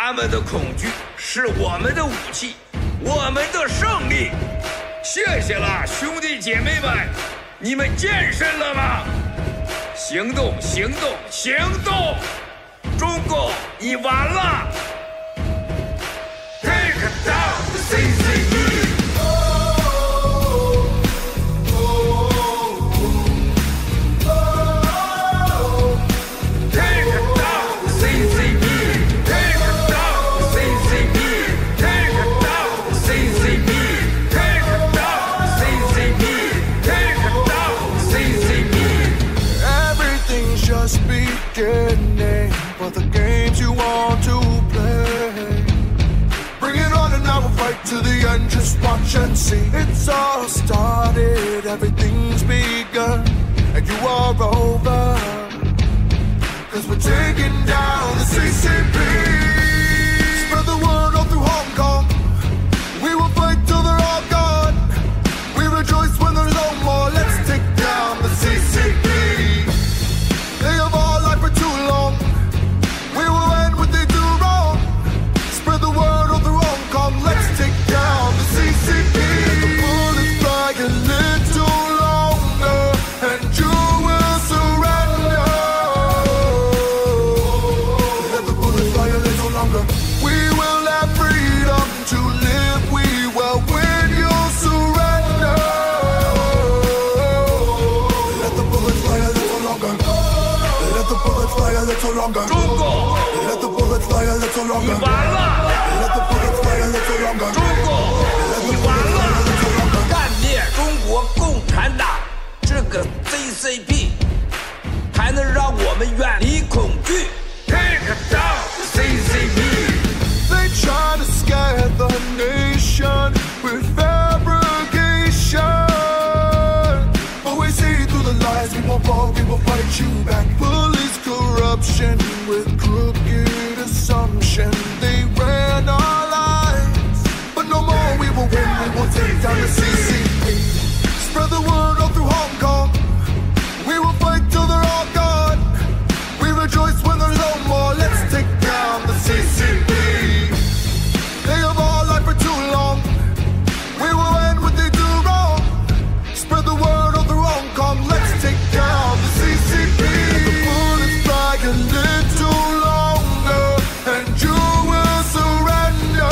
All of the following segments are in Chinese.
他们的恐惧是我们的武器，我们的胜利。谢谢了，兄弟姐妹们，你们健身了吗？行动，行动，行动！中共，你完了 ！Take down the CCP！ For the games you want to play, bring it on and I will fight to the end. Just watch and see. It's all started, everything's begun, and you are over. Cause we're taking down the CCP. Spread the word all through Hong Kong. We will fight till they're all gone. We rejoice when there's no more. Let's take down the CCP. They have all lied for too long. We will end what they do wrong. Spread the word all through Hong Kong. Let's take down the CCP. Let the bullets fly a little longer, and you will surrender. Let the bullets fly a little longer. We will have freedom to live. We will win. You'll surrender. Let the bullets fly a little longer. Let the bullets fly a little longer. 中共， Let the bullets fly a little 你 longer. 完了！ Let the bullets fly a little longer. 中共，你完了！干灭中国共产党这个 CCP， 才能让我们远离恐惧。Take down CCP。 They try to scare the nation with fabrication, but we see through the lies. We won't fall, we will fight you back. Police corruption with crooked assumption. They ran our lives, but no more. We will win. We will take down the CCP. Spread the word all through Hong Kong. We will fight till they're all gone. We rejoice when there's no more. Let's take down the CCP. They have all lied for too long. We will end what they do wrong. Spread the word all through Hong Kong. Let's take down the CCP. Let the bullets fly a little longer, and you will surrender.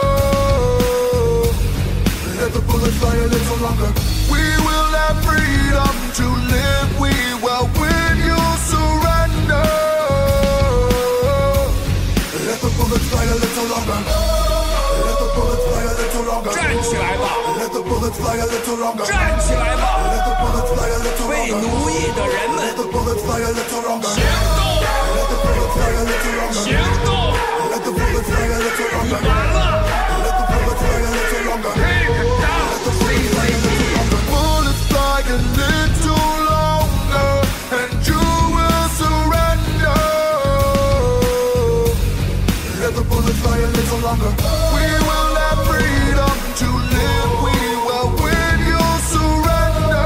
Let the bullets fly a little longer. We will have freedom to live. We will win. You'll surrender. Let the bullets fly a little longer. Let the bullets fly a little longer. 站起来吧！ Let the bullets fly a little longer. 站起来吧！ Let the bullets fly a little 被 longer. 奴役的人 Let 们， the bullets fly a little longer. 行动！ Let the bullets fly a little longer. 行动！ Let the bullets fly a little 你 longer. 完了 Let the bullets fly a little longer. ！Take down CCP。 Bullets fly a little longer, and you will surrender. Let the bullets fly a little longer. We will have freedom to live. We will win. You'll surrender.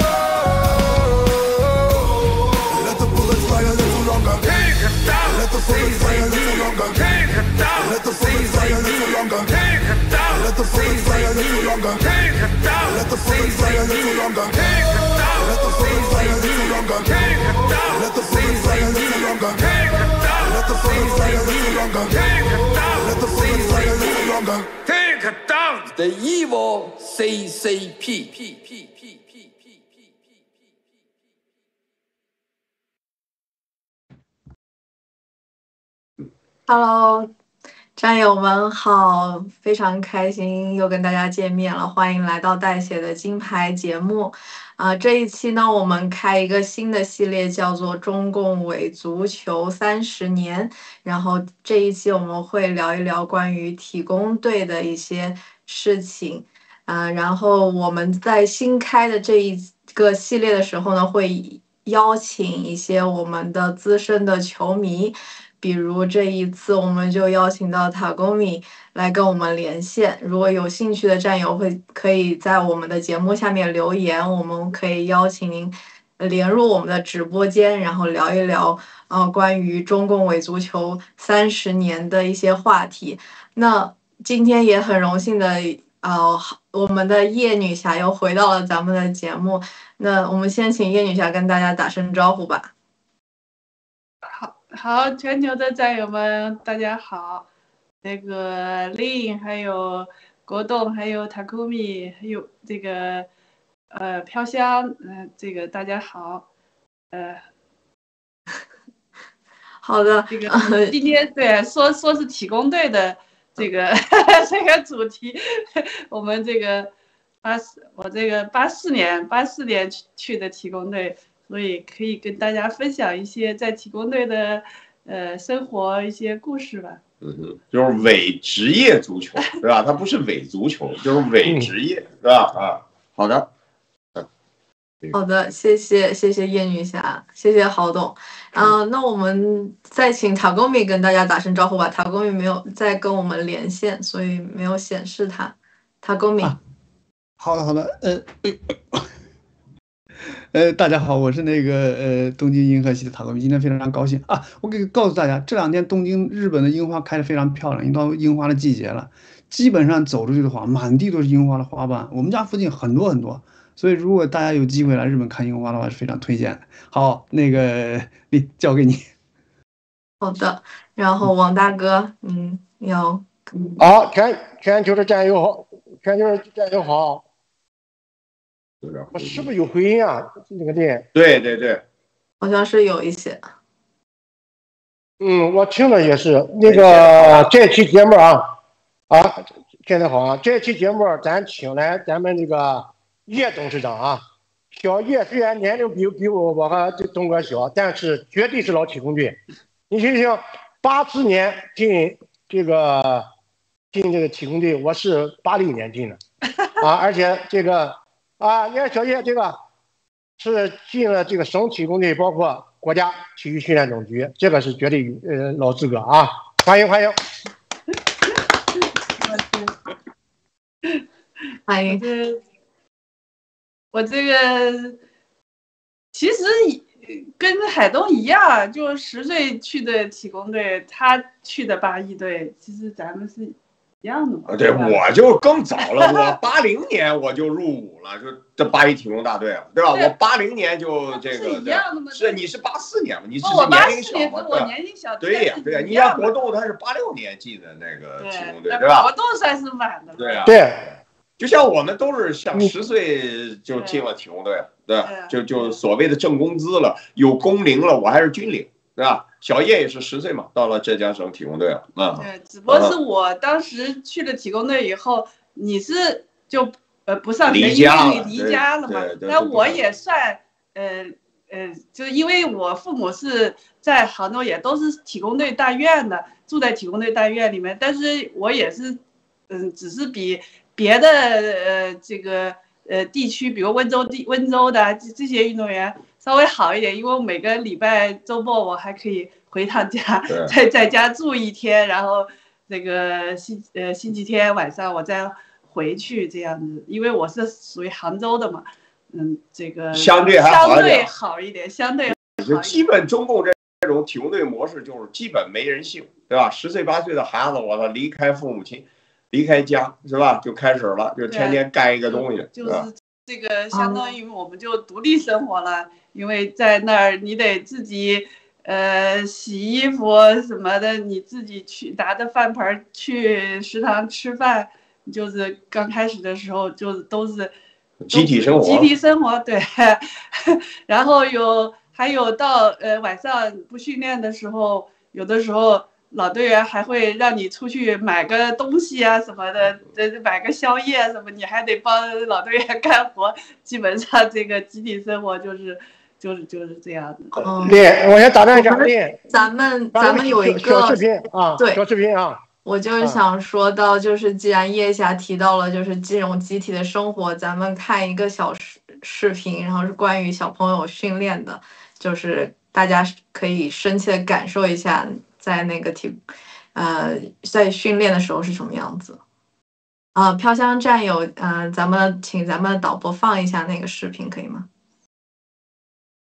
Let the bullets fly a little longer. Take down Let the bullets fly a little CCP。 longer. Take down Let the bullets fly a little CCP。 longer. Take down Let the bullets fly a little CCP。 longer. Take down Let the bullets fly a little CCP。 longer. Take down Let the bullets fly a little CCP。 longer. Take down Let the bullets fly a little longer. Take down Let the bullets fly a little CCP。 longer. Take down Let the bullets fly a little longer. Take down the evil CCP。 Hello，战友们好，非常开心又跟大家见面了，欢迎来到带血的金牌节目。这一期呢，我们开一个新的系列，叫做“中共伪足球30年”。然后这一期我们会聊一聊关于体工队的一些事情。然后我们在新开的这一个系列的时候呢，会邀请一些我们的资深的球迷。比如这一次，我们就邀请到塔沟米来跟我们连线。如果有兴趣的战友可以在我们的节目下面留言，我们可以邀请您连入我们的直播间，然后聊一聊关于中共伪足球30年的一些话题。那今天也很荣幸的我们的叶女侠又回到了咱们的节目。那我们先请叶女侠跟大家打声招呼吧。 好，全球的战友们，大家好。那个Lin，还有国栋，还有 Takumi， 还有这个飘香，这个大家好。 好的， 这个今天对说是体工队的这个这个主题，我们这个我这个84年去的体工队。所以可以跟大家分享一些在体工队的生活一些故事吧。 就是伪职业足球，对吧？它不是伪足球，就是伪职业，对吧？好的， 好的，谢谢叶女侠，谢谢郝董。那我们再请Takumi跟大家打声招呼吧。Takumi没有再跟我们连线，所以没有显示他。Takumi， 好的，大家好，我是那个东京银河系的Takumi，今天非常高兴啊！我告诉大家，这2天东京日本的樱花开得非常漂亮，已经到樱花的季节了，基本上走出去的话，满地都是樱花的花瓣。我们家附近很多，所以如果大家有机会来日本看樱花的话，是非常推荐的。好，那个你交给你。 好的，然后王大哥， 好，全球的战友好，好。我是不是有回音啊？这个店。 对， 好像是有一些。 我听了也是那个这期节目现在好啊！这期节目咱请来咱们这个叶董事长啊，小叶虽然年龄比我和这东哥小，但是绝对是老体工队。你想想，84年进这个体工队，我是80年进的而且这个。你看小叶这个是进了这个省体工队，包括国家体育训练总局，这个是绝对老资格啊！欢迎。 我这个其实跟海东一样，就10岁去的体工队，他去的81队，其实咱们是一样的嘛。 对，我就更早了，我80年我就入伍了，就这81体工大队了，对吧？我80年就这个， 是一样的吗？ 是你是84年嘛？你是年龄小嘛？ 我年龄小。 对呀，你像国栋他是86年进的那个体工队，对吧？ 国栋算是晚的。 对啊， 对。 就像我们都是像10岁就进了体工队，对吧？就所谓的挣工资了，有工龄了，我还是军龄，对吧？小叶也是10岁嘛，到了浙江省体工队了。 对，只不过是我当时去了体工队以后，你是就不上学，因为你离家了嘛。那我也算就是因为我父母是在杭州，也都是体工队大院的，住在体工队大院里面，但是我也是只是比别的这个地区，比如温州的这些运动员稍微好一点，因为我每个礼拜周末我还可以回趟家，在家住1天，然后这个星期天晚上我再回去这样子，因为我是属于杭州的嘛，这个相对好一点， 就基本中共这种体工队模式就是基本没人性，对吧？10岁8岁的孩子，我操，离开父母亲。离开家是吧？就开始了，就天天干一个东西， 就是这个相当于我们就独立生活了，因为在那儿你得自己洗衣服什么的，你自己去拿着饭盆去食堂吃饭，就是刚开始的时候就都是集体生活，对。然后还有到晚上不训练的时候，有的时候老队员还会让你出去买个东西啊什么的，买个宵夜什么，你还得帮老队员干活。基本上这个集体生活就是这样的。 对，我先打断一下， 咱们有一个小视频啊， 对， 小视频啊。 我就是想说到，就是既然叶霞提到了就是这种集体的生活，咱们看一个小视频，然后是关于小朋友训练的，就是大家可以深切的感受一下。在那个在训练的时候是什么样子？飘香战友，请咱们导播放一下那个视频，可以吗？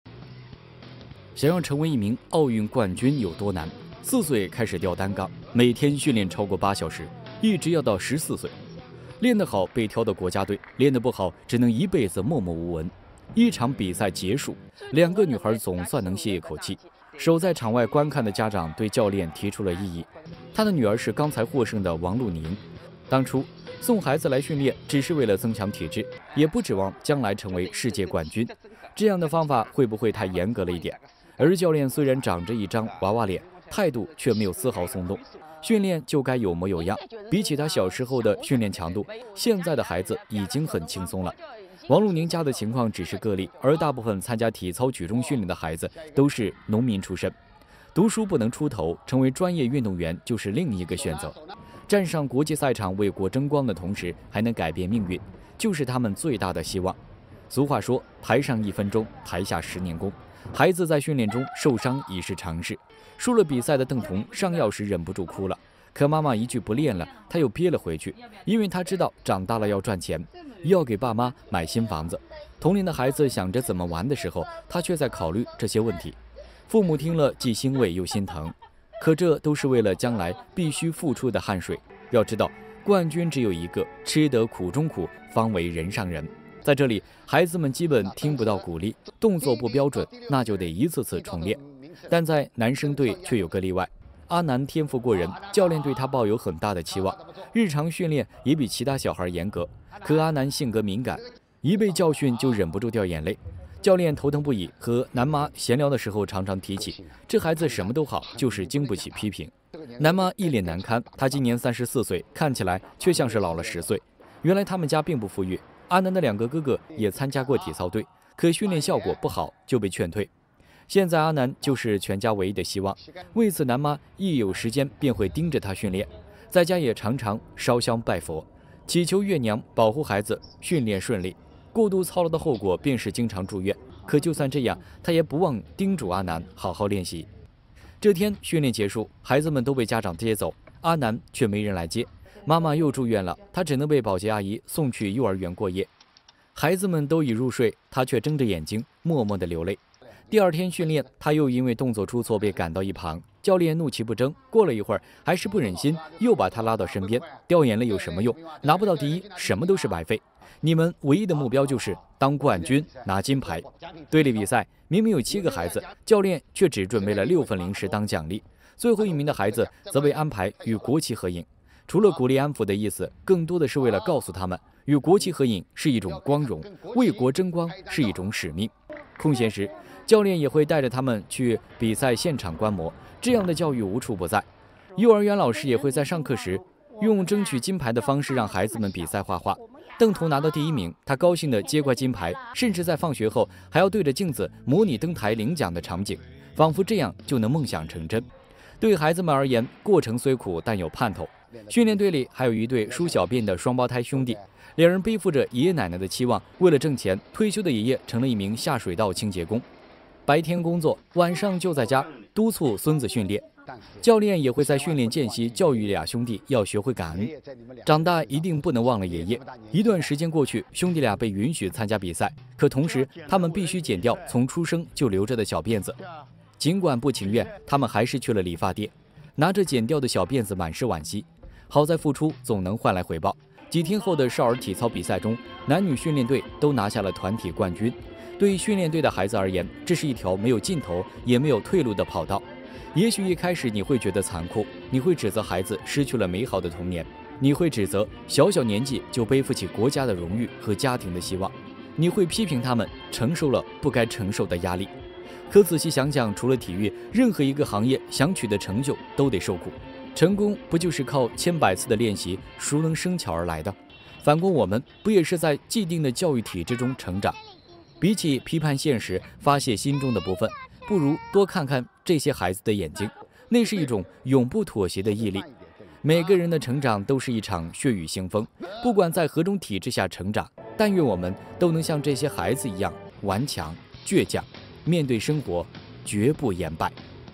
想要成为一名奥运冠军有多难？4岁开始吊单杠，每天训练超过8小时，一直要到14岁。练得好被挑到国家队，练得不好只能一辈子默默无闻。一场比赛结束，2个女孩总算能歇一口气。守在场外观看的家长对教练提出了异议，他的女儿是刚才获胜的王璐宁。当初送孩子来训练只是为了增强体质，也不指望将来成为世界冠军，这样的方法会不会太严格了一点？而教练虽然长着一张娃娃脸，态度却没有丝毫松动，训练就该有模有样。比起他小时候的训练强度，现在的孩子已经很轻松了。王璐宁家的情况只是个例，而大部分参加体操举重训练的孩子都是农民出身。读书不能出头，成为专业运动员就是另一个选择。站上国际赛场为国争光的同时，还能改变命运，就是他们最大的希望。俗话说，台上1分钟，台下10年功。孩子在训练中受伤已是常事。输了比赛的邓彤上药时忍不住哭了，可妈妈一句不练了，他又憋了回去，因为他知道长大了要赚钱，要给爸妈买新房子。同龄的孩子想着怎么玩的时候，他却在考虑这些问题。父母听了既欣慰又心疼，可这都是为了将来必须付出的汗水。要知道，冠军只有一个，吃得苦中苦，方为人上人。在这里，孩子们基本听不到鼓励，动作不标准，那就得一次次重练。但在男生队却有个例外，阿南天赋过人，教练对他抱有很大的期望，日常训练也比其他小孩严格。可阿南性格敏感，一被教训就忍不住掉眼泪。教练头疼不已，和南妈闲聊的时候常常提起，这孩子什么都好，就是经不起批评。南妈一脸难堪，她今年34岁，看起来却像是老了10岁。原来他们家并不富裕，阿南的2个哥哥也参加过体操队，可训练效果不好，就被劝退。现在阿南就是全家唯一的希望，为此南妈一有时间便会盯着他训练，在家也常常烧香拜佛，祈求月娘保护孩子训练顺利。过度操劳的后果便是经常住院，可就算这样，他也不忘叮嘱阿南好好练习。这天训练结束，孩子们都被家长接走，阿南却没人来接，妈妈又住院了，他只能被保洁阿姨送去幼儿园过夜。孩子们都已入睡，他却睁着眼睛默默地流泪。第2天训练，他又因为动作出错被赶到一旁，教练怒其不争，过了一会儿还是不忍心，又把他拉到身边。掉眼泪有什么用？拿不到第1，什么都是白费。你们唯一的目标就是当冠军，拿金牌。队里比赛明明有7个孩子，教练却只准备了6份零食当奖励。最后1名的孩子则被安排与国旗合影，除了鼓励安抚的意思，更多的是为了告诉他们，与国旗合影是一种光荣，为国争光是一种使命。空闲时，教练也会带着他们去比赛现场观摩，这样的教育无处不在。幼儿园老师也会在上课时用争取金牌的方式让孩子们比赛画画。邓彤拿到第1名，他高兴地接过金牌，甚至在放学后还要对着镜子模拟登台领奖的场景，仿佛这样就能梦想成真。对孩子们而言，过程虽苦，但有盼头。训练队里还有一对输小便的双胞胎兄弟，2人背负着爷爷奶奶的期望，为了挣钱，退休的爷爷成了一名下水道清洁工，白天工作，晚上就在家督促孙子训练。教练也会在训练间隙教育2兄弟要学会感恩，长大一定不能忘了爷爷。一段时间过去，兄弟俩被允许参加比赛，可同时他们必须剪掉从出生就留着的小辫子。尽管不情愿，他们还是去了理发店，拿着剪掉的小辫子满是惋惜。好在付出总能换来回报。几天后的少儿体操比赛中，男女训练队都拿下了团体冠军。对训练队的孩子而言，这是一条没有尽头也没有退路的跑道。也许一开始你会觉得残酷，你会指责孩子失去了美好的童年，你会指责小年纪就背负起国家的荣誉和家庭的希望，你会批评他们承受了不该承受的压力。可仔细想想，除了体育，任何一个行业想取得成就都得受苦，成功不就是靠千百次的练习熟能生巧而来的？反观我们，不也是在既定的教育体制中成长？比起批判现实发泄心中的部分，不如多看看这些孩子的眼睛，那是一种永不妥协的毅力。每个人的成长都是一场血雨腥风，不管在何种体制下成长，但愿我们都能像这些孩子一样顽强倔强，面对生活绝不言败。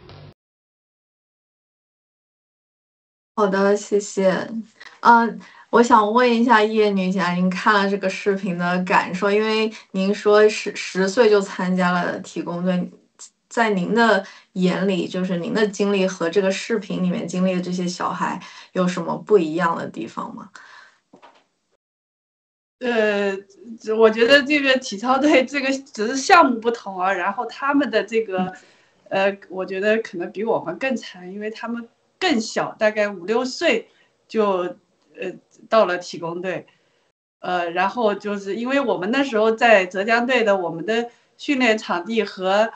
好的，谢谢。我想问一下叶女侠，您看了这个视频的感受？因为您说10岁就参加了体工队， 在您的眼里，就是您的经历和这个视频里面经历的这些小孩有什么不一样的地方吗？ 我觉得这个体操队这个只是项目不同啊，然后他们的这个，我觉得可能比我们更惨，因为他们更小，大概5、6岁就到了体工队，然后就是因为我们那时候在浙江队的，我们的训练场地和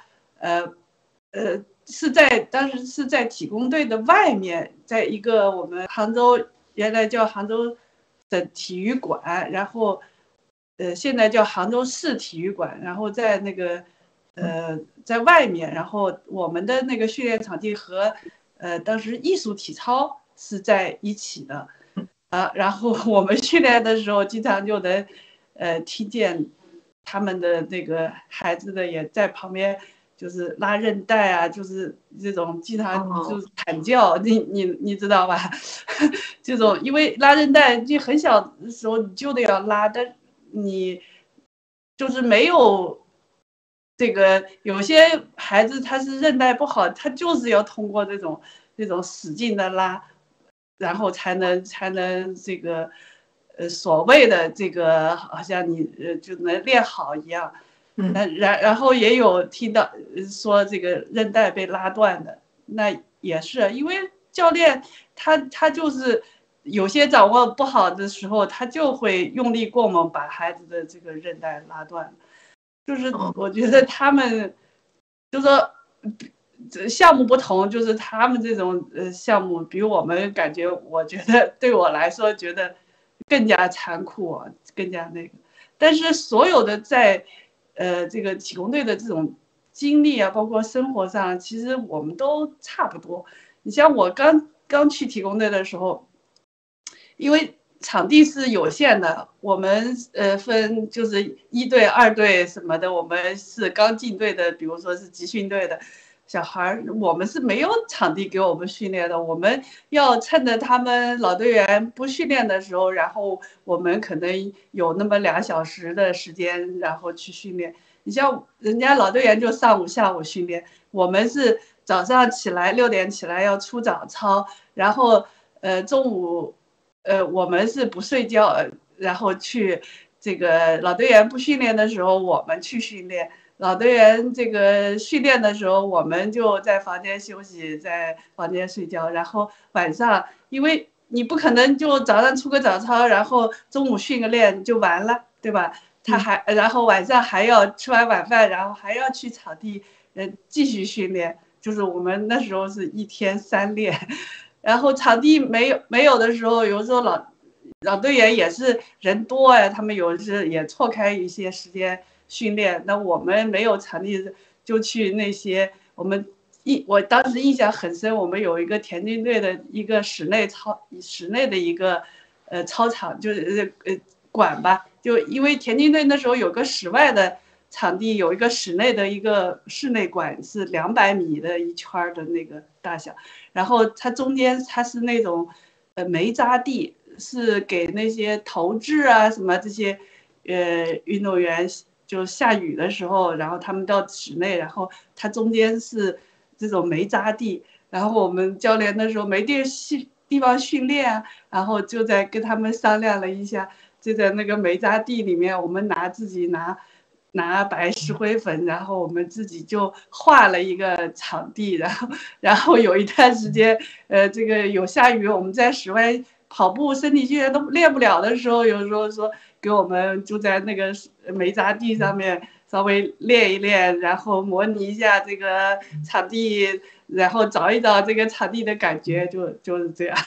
当时是在体工队的外面，在一个我们杭州原来叫杭州的体育馆，然后现在叫杭州市体育馆，然后在那个在外面，然后我们的那个训练场地和当时艺术体操是在一起的。然后我们训练的时候，经常就能，听见他们的那个孩子的也在旁边，就是拉韧带啊，就是这种经常就是喊叫，你知道吧？这种因为拉韧带，你很小的时候你就得要拉，但你就是没有这个，有些孩子他是韧带不好，他就是要通过这种使劲的拉。然后才能这个，所谓的这个好像你就能练好一样，然后也有听到说这个韧带被拉断的，那也是因为教练他就是有些掌握不好的时候，他就会用力过猛，把孩子的这个韧带拉断，就是我觉得他们就说。项目不同，就是他们这种项目比我们感觉，我觉得对我来说觉得更加残酷，更加那个。但是所有的在这个体工队的这种经历啊，包括生活上，其实我们都差不多。你像我刚去体工队的时候，因为场地是有限的，我们分就是1队、2队什么的，我们是刚进队的，比如说是集训队的。小孩我们是没有场地给我们训练的，我们要趁着他们老队员不训练的时候，然后我们可能有那么2小时的时间，然后去训练。你像人家老队员就上午、下午训练，我们是早上起来6点起来要出早操，然后中午我们是不睡觉，然后去这个老队员不训练的时候，我们去训练。老队员这个训练的时候，我们就在房间休息，在房间睡觉。然后晚上，因为你不可能就早上出个早操，然后中午训个练就完了，对吧？然后晚上还要吃完晚饭，然后还要去场地，继续训练。就是我们那时候是1天3练，然后场地没有的时候，有时候老队员也是人多呀，他们有时也错开一些时间。训练，那我们没有场地，就去那些我当时印象很深，我们有一个田径队的一个室内的一个操场，就是馆吧，就因为田径队那时候有个室外的场地，有一个室内的一个室内馆，是200米的一圈的那个大小，然后它中间它是那种煤渣地，是给那些投掷啊什么这些运动员。就下雨的时候，然后他们到室内，然后它中间是这种煤渣地，然后我们教练那时候没地方训练，然后就在跟他们商量了一下，就在那个煤渣地里面，我们自己拿白石灰粉，然后我们自己就画了一个场地，然后有一段时间，这个有下雨，我们在室外跑步，身体训练都练不了的时候，有时候说。给我们就在那个煤渣地上面稍微练一练，然后模拟一下这个场地，然后找一找这个场地的感觉，就是这样。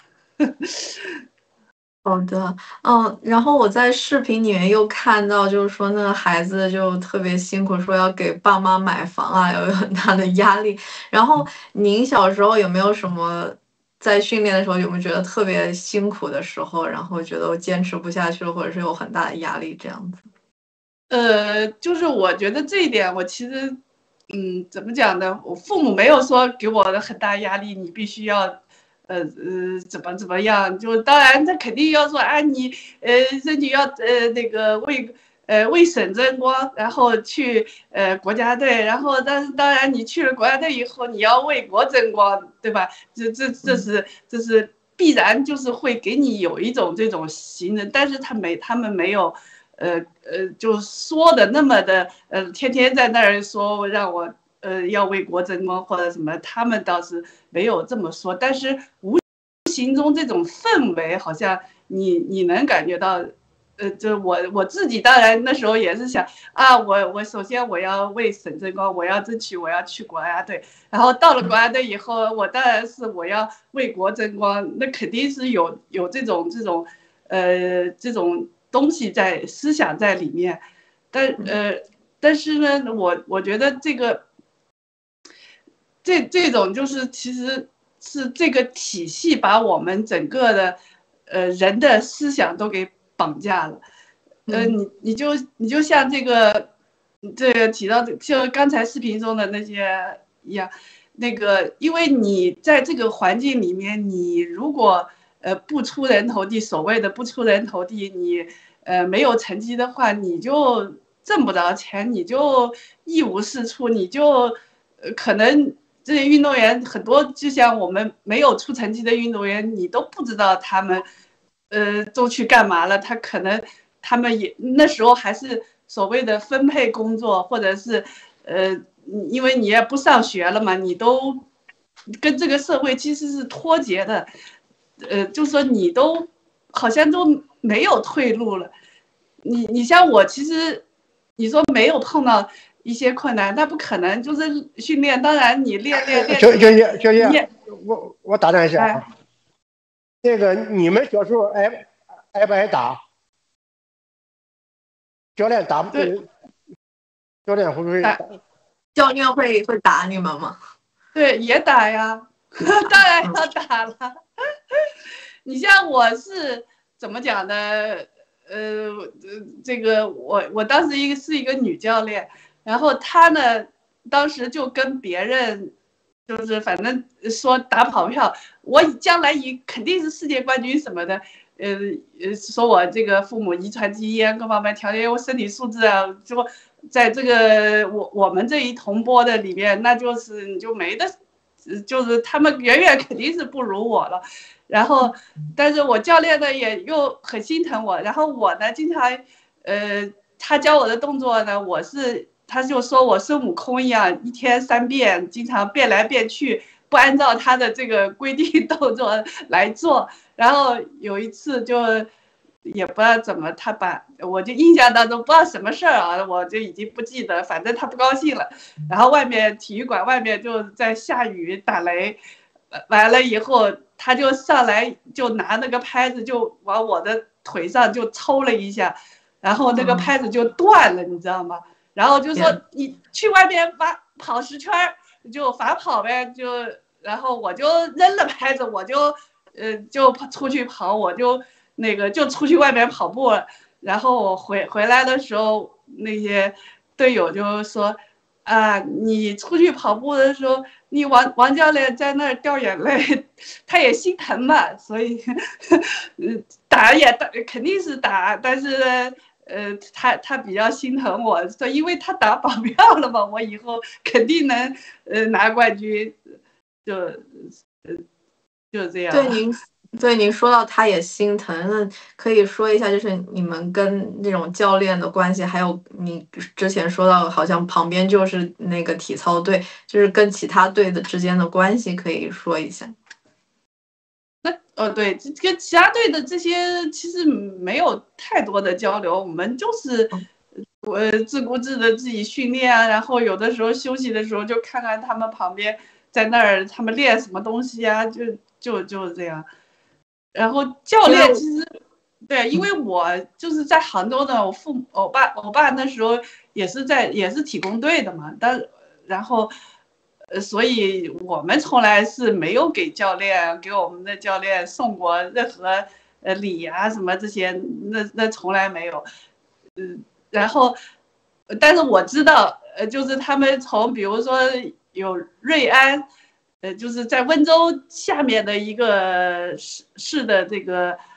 好的，然后我在视频里面又看到，就是说那个孩子就特别辛苦，说要给爸妈买房啊，有很大的压力。然后您小时候有没有什么？在训练的时候有没有觉得特别辛苦的时候，然后觉得我坚持不下去了，或者是有很大的压力这样子？ 就是我觉得这一点，我其实，怎么讲呢？我父母没有说给我的很大压力，你必须要，怎么样？就当然他肯定要说，你身体要那个为省争光，然后去国家队，然后但是当然你去了国家队以后，你要为国争光，对吧？这是必然就是会给你有一种这种行人，但是他们没有就说的那么的天天在那儿说让我要为国争光或者什么，他们倒是没有这么说，但是无形中这种氛围好像你能感觉到。就我自己当然那时候也是想啊，我首先我要为省争光，我要争取我要去国家队，然后到了国家队以后，我当然是我要为国争光，那肯定是有这种东西在思想在里面，但是呢，我觉得这种就是其实是这个体系把我们整个的人的思想都给绑架了，你就像这个提到就刚才视频中的那些一样，那个因为你在这个环境里面，你如果不出人头地，所谓的不出人头地，你没有成绩的话，你就挣不着钱，你就一无是处，你就可能这些运动员很多，就像我们没有出成绩的运动员，你都不知道他们。都去干嘛了？他们也那时候还是所谓的分配工作，或者是因为你也不上学了嘛，你都跟这个社会其实是脱节的，就说你都好像都没有退路了。你像我，其实你说没有碰到一些困难，那不可能，就是训练，当然你练， 小叶，我打断一下啊。那个你们小时候挨不挨打？教练打不对，教练会不会打？ 教练会打你们吗？ 对，也打呀，当然要打了。你像我是怎么讲呢？这个我当时是一个女教练，然后她呢，当时就跟别人。就是反正说打跑票，我将来肯定是世界冠军什么的，说我这个父母遗传基因各方面条件，我身体素质啊，就在这个我们这一同波的里面，那就是你就没得，就是他们远远肯定是不如我了。然后，但是我教练呢也又很心疼我，然后我呢经常，他教我的动作呢，他就说我孙悟空一样，一天3变，经常变来变去，不按照他的这个规定动作来做。然后有一次就也不知道怎么，我就印象当中不知道什么事儿啊，我就已经不记得，反正他不高兴了。然后体育馆外面就在下雨打雷，完了以后他就上来就拿那个拍子就往我的腿上就抽了一下，然后那个拍子就断了，你知道吗？然后就说你去外面跑10圈就罚跑呗，然后我就扔了拍子，我就出去跑，我就就出去外面跑步了。然后我回来的时候，那些队友就说啊，你出去跑步的时候，你王教练在那儿掉眼泪，他也心疼嘛，所以打肯定是打，但是呢。他比较心疼我，说因为他打保票了嘛，我以后肯定能拿冠军，就这样。 对您说到他也心疼，那可以说一下，就是你们跟那种教练的关系，还有你之前说到好像旁边就是那个体操队，就是跟其他队之间的关系，可以说一下。 对，跟其他队的这些其实没有太多的交流，我们就是自顾自的自己训练啊，然后有的时候休息的时候就看看他们旁边在那儿他们练什么东西啊，就这样。然后教练其实对，因为我就是在杭州的，我爸那时候也是体工队的嘛，然后。所以我们从来是没有给我们的教练送过任何礼啊什么这些，那从来没有。然后，但是我知道，就是他们比如说有瑞安，就是在温州下面的一个市的这个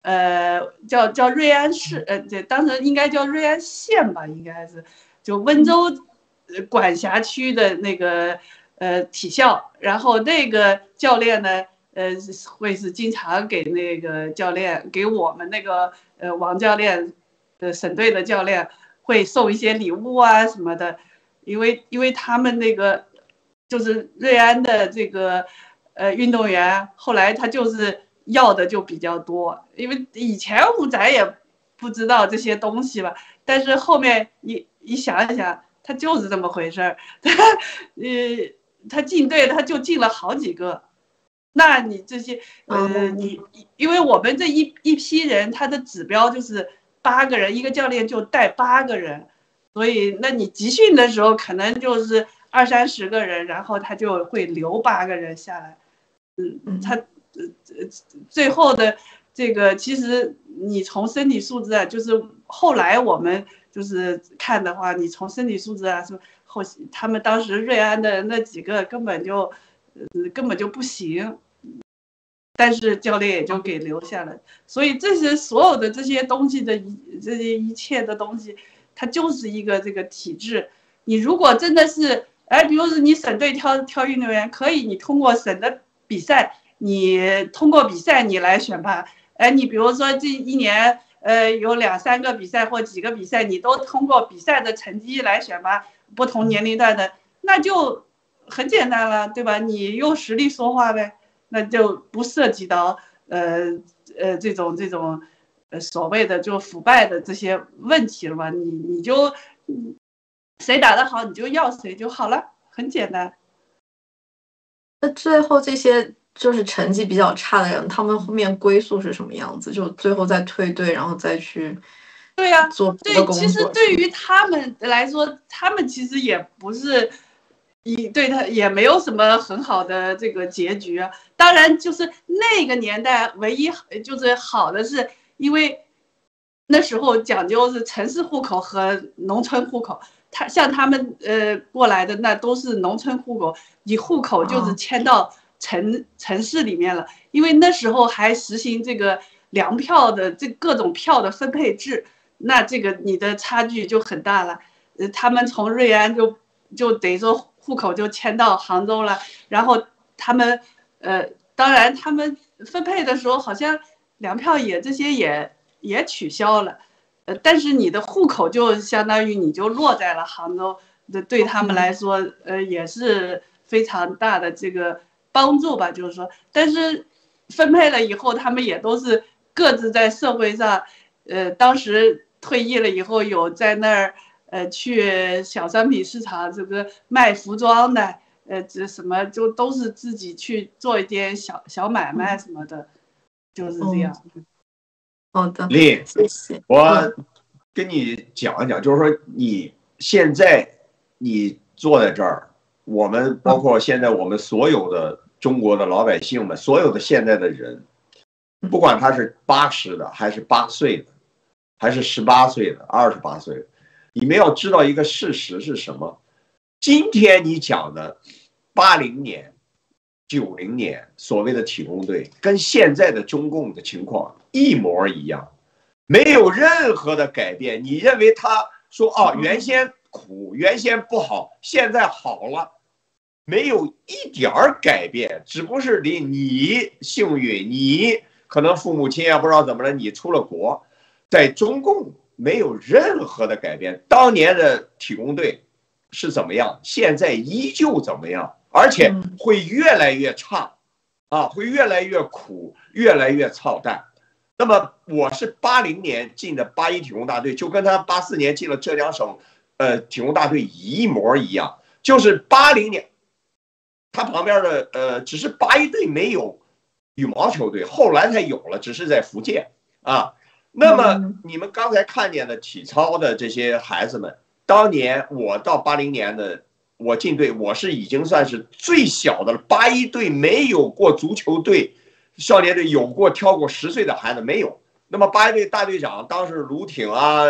叫瑞安市，这当时应该叫瑞安县吧，应该是就温州管辖区的那个体校，然后那个教练呢，会是经常给那个教练，给我们那个王教练省队的教练会送一些礼物啊什么的，因为他们那个就是瑞安的这个运动员，后来他就是要的就比较多，因为以前咱也不知道这些东西吧，但是后面你想一想，他就是这么回事儿，他进队他就进了好几个，那你这些因为我们这一批人，他的指标就是8个人，一个教练就带8个人，所以那你集训的时候可能就是20-30个人，然后他就会留8个人下来，他最后的这个其实你从身体素质啊，就是后来我们就是看的话，你从身体素质啊什么他们当时瑞安的那几个根本就不行，但是教练也就给留下了，所以这些所有的这些东西的这些一切的东西，它就是一个这个体制。你如果真的是比如说你省队挑运动员，可以你通过省的比赛，你通过比赛你来选拔，你比如说这一年有2-3个比赛或几个比赛，你都通过比赛的成绩来选拔不同年龄段的，那就很简单了，对吧？你用实力说话呗，那就不涉及到这种所谓的就腐败的这些问题了吧？你就谁打得好你就要谁就好了，很简单。 那最后这些就是成绩比较差的人，他们后面归宿是什么样子？就最后再退队，然后再去对呀， 对， 其实对于他们来说，他们其实也不是对他也没有什么很好的这个结局啊。当然，就是那个年代唯一就是好的是，因为那时候讲究是城市户口和农村户口。像他们过来的那都是农村户口，你户口就是迁到城市里面了，因为那时候还实行这个粮票的这各种票的分配制，那这个你的差距就很大了。他们从瑞安就等于说户口就迁到杭州了，然后他们当然他们分配的时候好像粮票这些也取消了。但是你的户口就相当于你就落在了杭州，对他们来说，也是非常大的这个帮助吧，就是说，但是分配了以后，他们也都是各自在社会上，当时退役了以后有在那儿，去小商品市场这个卖服装的，这什么就都是自己去做一点小买卖什么的，就是这样。 好的， 丽， 谢谢。 我跟你讲一讲，就是说你现在你坐在这儿，我们包括现在我们所有的中国的老百姓们，所有的现在的人，不管他是80的，还是8岁的，还是18岁的、28岁的，你们要知道一个事实是什么？今天你讲的80年、90年所谓的体工队，跟现在的中共的情况一模一样，没有任何的改变。你认为他说原先苦，原先不好，现在好了，没有一点改变，只不过是你幸运，你可能父母亲不知道怎么了，你出了国，在中共没有任何的改变。当年的体工队是怎么样，现在依旧怎么样，而且会越来越差，会越来越苦，越来越操蛋。那么我是80年进的81体工大队，就跟他84年进了浙江省体工大队一模一样，就是80年，他旁边的只是81队没有羽毛球队，后来才有了，只是在福建啊。那么你们刚才看见的体操的这些孩子们，当年我到80年的我进队，我是已经算是最小的了。81队没有过足球队、少年队，有过挑过10岁的孩子没有。那么81队大队长当时卢挺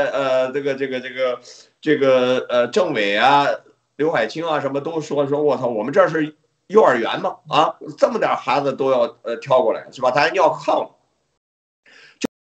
政委啊、刘海清啊，什么都说我操，我们这是幼儿园嘛，这么点孩子都要挑过来，是吧？咱要抗。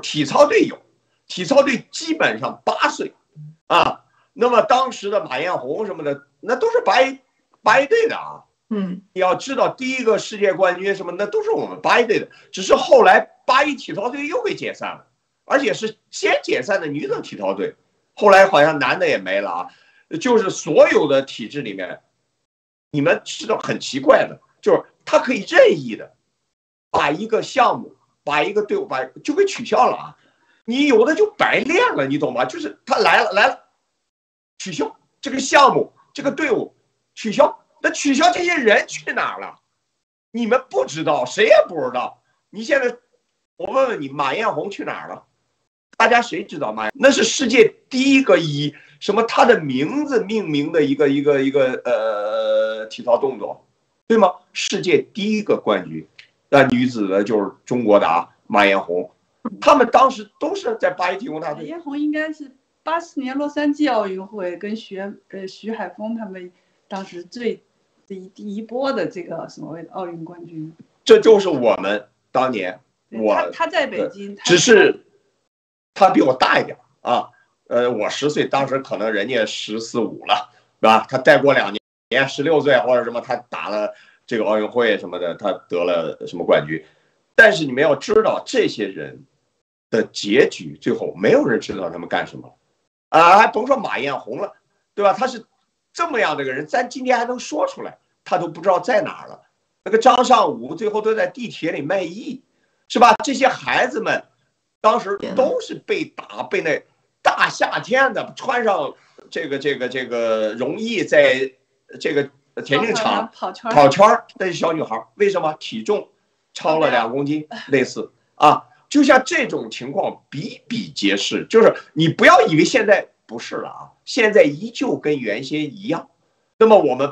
体操队有，体操队基本上8岁啊。那么当时的马艳红什么的，那都是八一队的啊。你要知道，第一个世界冠军什么，那都是我们八一队的。只是后来81体操队又给解散了，而且是先解散的女子体操队，后来好像男的也没了啊。就是所有的体制里面，你们知道很奇怪的，就是他可以任意的把一个项目、把一个队伍就给取消了啊。你有的就白练了，你懂吗？就是他来了，取消这个项目、这个队伍，取消。那取消这些人去哪儿了？你们不知道，谁也不知道。你现在，我问问你，马艳红去哪儿了？大家谁知道马？那是世界第一个以什么他的名字命名的一个体操动作，对吗？世界第一个冠军，那女子的就是中国的啊，马艳红。他们当时都是在81体工大队。 马艳红应该是80年洛杉矶奥运会跟徐海峰他们当时第一波的这个所谓的奥运冠军。 这就是我们当年他在北京， 只是他比我大一点啊。我10岁，当时可能人家14、15了，对吧？他再过2年16岁或者什么，他打了这个奥运会什么的，他得了什么冠军。但是你们要知道，这些人的结局最后没有人知道他们干什么啊，还甭说马艳红了，对吧？他是这么样的一个人，咱今天还能说出来，他都不知道在哪儿了。那个张尚武最后都在地铁里卖艺，是吧？这些孩子们当时都是被打，被那大夏天的穿上这个绒衣，在这个田径场跑圈的小女孩，为什么体重超了2公斤？类似啊，就像这种情况比比皆是。就是你不要以为现在不是了啊，现在依旧跟原先一样。那么我们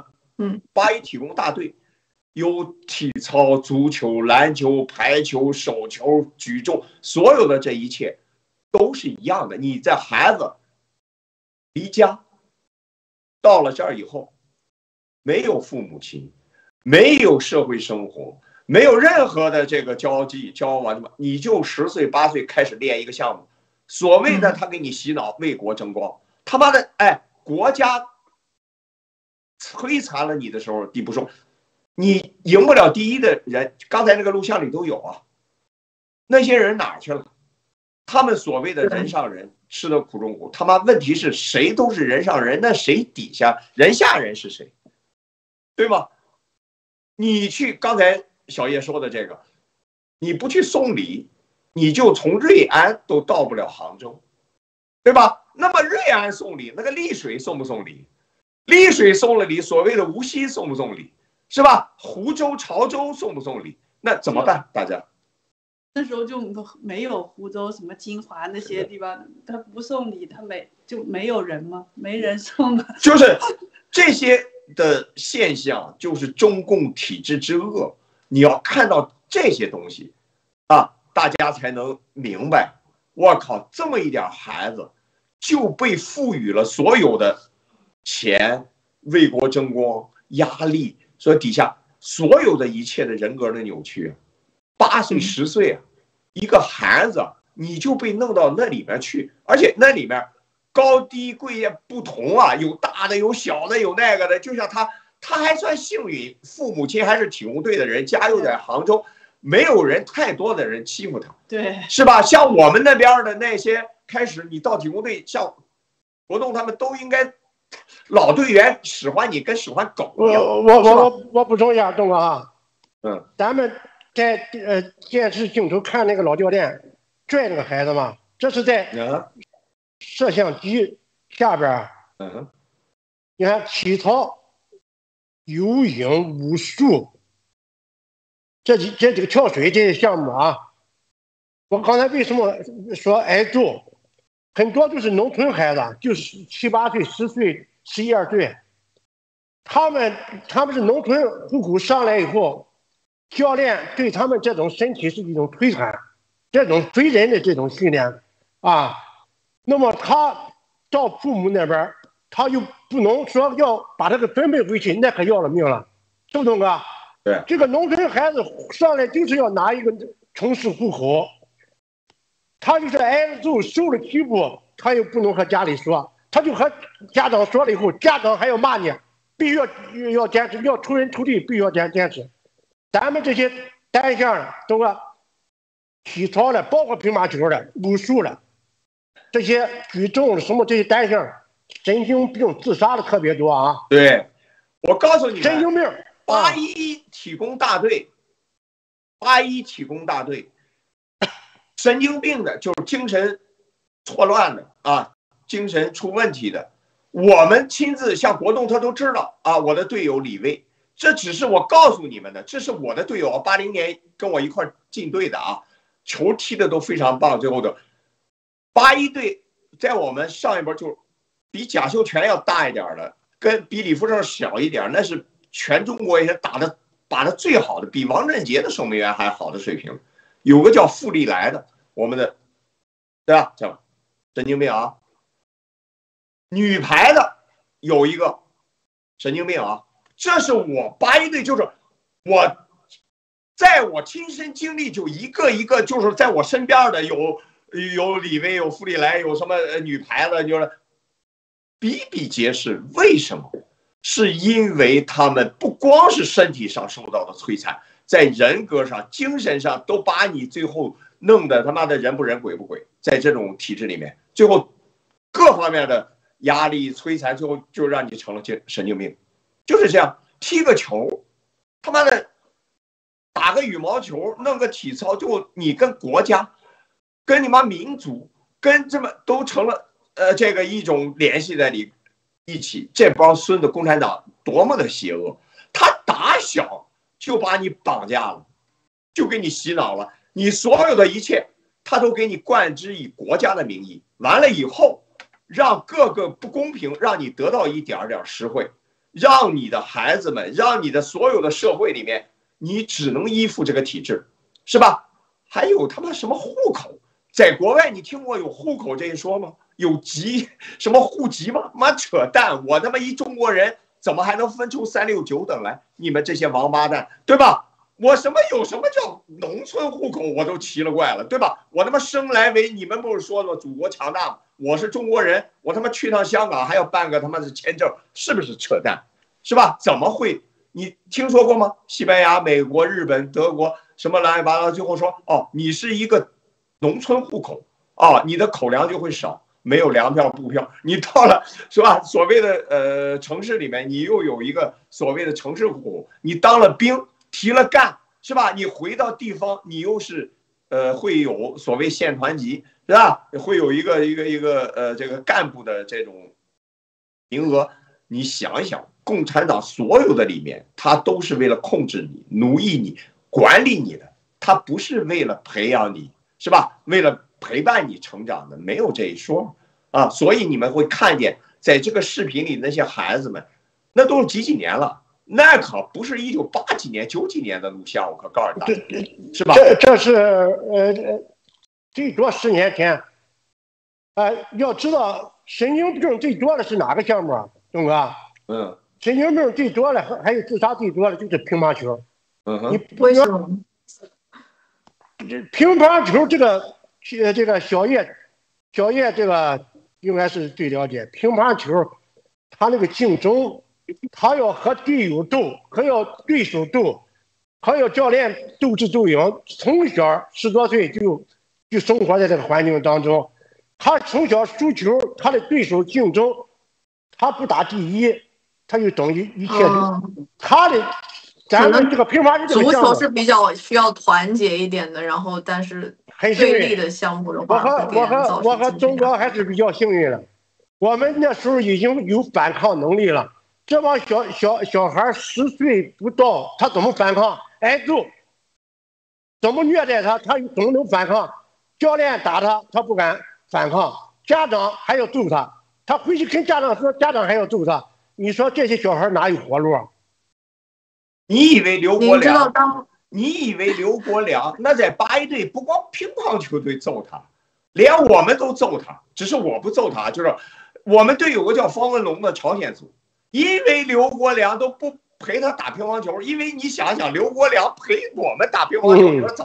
81体工大队有体操、足球、篮球、排球、手球、举重，所有的这一切都是一样的。你在孩子离家到了这儿以后，没有父母亲，没有社会生活，没有任何的这个交往，你就10岁8岁开始练一个项目，所谓的他给你洗脑为国争光，他妈的，国家摧残了你的时候，你不说，你赢不了第一的人，刚才那个录像里都有啊，那些人哪儿去了？他们所谓的人上人，吃的苦中苦，他妈问题是谁都是人上人，那谁底下人下人是谁？对吗？你去刚才小叶说的这个，你不去送礼，你就从瑞安都到不了杭州，对吧？那么瑞安送礼，那个丽水送不送礼？丽水送了礼，所谓的无锡送不送礼？是吧？湖州、潮州送不送礼？那怎么办？大家那时候就没有湖州什么金华那些地方，他不送礼，就没有人吗？没人送了。 就是这些的现象，就是中共体制之恶。你要看到这些东西啊，大家才能明白。我靠，这么一点孩子就被赋予了所有的钱、为国争光、压力，所以底下所有的一切的人格的扭曲。8岁10岁啊，一个孩子你就被弄到那里面去，而且那里面高低贵贱不同啊，有大的有小的有那个的，就像他还算幸运，父母亲还是体工队的人，家又在杭州，没有人太多的人欺负他， 对， 是吧？像我们那边的那些开始你到体工队，像活动他们都应该老队员使唤你跟使唤狗一样。 我补充一下，东哥啊，咱们在电视镜头看那个老教练拽那个孩子嘛，这是在摄像机下边，你看体操、游泳、武术，这几个跳水这些项目啊，我刚才为什么说挨揍？很多都是农村孩子，就是7、8岁、10岁、11、12岁，他们是农村户口上来以后，教练对他们这种身体是一种摧残，这种追人的这种训练啊。那么他到父母那边，他又不能说要把这个分配回去，那可要了命了，是不是东哥？ 对， 这个农村孩子上来就是要拿一个城市户口， 他就是挨揍受了欺负，他又不能和家里说，他就和家长说了以后，家长还要骂你，必须要坚持，要出人头地，必须要坚持。咱们这些单项都个体操的，包括乒乓球的、武术的，这些举重什么这些单项，神经病自杀的特别多啊。 对，我告诉你们， 神经病。 81体工大队，81体工大队，神经病的，就是精神错乱的啊，精神出问题的。我们亲自像国栋他都知道啊，我的队友李卫，这只是我告诉你们的，这是我的队友，80年跟我一块进队的啊，球踢的都非常棒。最后的81队在我们上一波就比贾秀全要大一点的，跟比李富胜小一点，那是全中国也是打的最好的，比王振杰的守门员还好的水平。有个叫傅立来的，我们的，对吧？这神经病啊！女排的有一个神经病啊！这是我81队，就是我在我亲身经历，就一个一个，就是在我身边的有李薇，有傅立来，有什么女排的，就是比比皆是。为什么？是因为他们不光是身体上受到的摧残，在人格上、精神上都把你最后弄得他妈的人不人鬼不鬼。在这种体制里面，最后各方面的压力摧残，最后就让你成了神经病。就是这样，踢个球，他妈的打个羽毛球，弄个体操，就你跟国家、跟你妈民族、跟这么都成了这个一种联系在里。一起，这帮孙子共产党多么的邪恶！他打小就把你绑架了，就给你洗脑了，你所有的一切他都给你灌之以国家的名义。完了以后，让各个不公平，让你得到一点点实惠，让你的孩子们，让你的所有的社会里面，你只能依附这个体制，是吧？还有他妈什么户口，在国外你听过有户口这一说吗？有籍什么户籍吗？妈扯淡！我他妈一中国人怎么还能分出369等来？你们这些王八蛋，对吧？我有什么叫农村户口，我都奇了怪了，对吧？我他妈生来为你们不是说了祖国强大吗？我是中国人，我他妈去趟香港还要办个他妈的签证，是不是扯淡？是吧？怎么会？你听说过吗？西班牙、美国、日本、德国什么乱七八糟，最后说哦，你是一个农村户口啊，你的口粮就会少。没有粮票、布票，你到了是吧？所谓的城市里面，你又有一个所谓的城市户口，你当了兵、提了干是吧？你回到地方，你又是会有所谓县团级是吧？会有一个这个干部的这种名额。你想一想，共产党所有的里面，他都是为了控制你、奴役你、管理你的，他不是为了培养你，是吧？为了陪伴你成长的，没有这一说啊。所以你们会看见，在这个视频里那些孩子们，那都是几年了，那可不是1980几年、90几年的录像，我可告诉大家，是吧？ 这是最多10年前。要知道神经病最多的是哪个项目啊，东哥？神经病最多的还有自杀最多的就是乒乓球。你为什么？ 乒乓球这个小叶这个应该是最了解乒乓球，他那个竞争，他要和队友斗，还要对手斗，还要教练斗智斗勇。从小10多岁就生活在这个环境当中，他从小输球，他的对手竞争，他不打第一，他就等于一切他的。咱们这个乒乓球， 足球是比较需要团结一点的，然后但是对立的项目的话， 我和钟哥还是比较幸运的，我们那时候已经有反抗能力了。这帮小孩10岁不到，他怎么反抗？挨揍，怎么虐待他？他怎么能反抗？教练打他，他不敢反抗，家长还要揍他，他回去跟家长说，家长还要揍他。你说这些小孩哪有活路啊？ 你以为刘国梁那在81队不光乒乓球队揍他，连我们都揍他，只是我不揍他，就是我们队有个叫方文龙的朝鲜族，因为刘国梁都不陪他打乒乓球，因为你想想刘国梁陪我们打乒乓球，你说怎么打？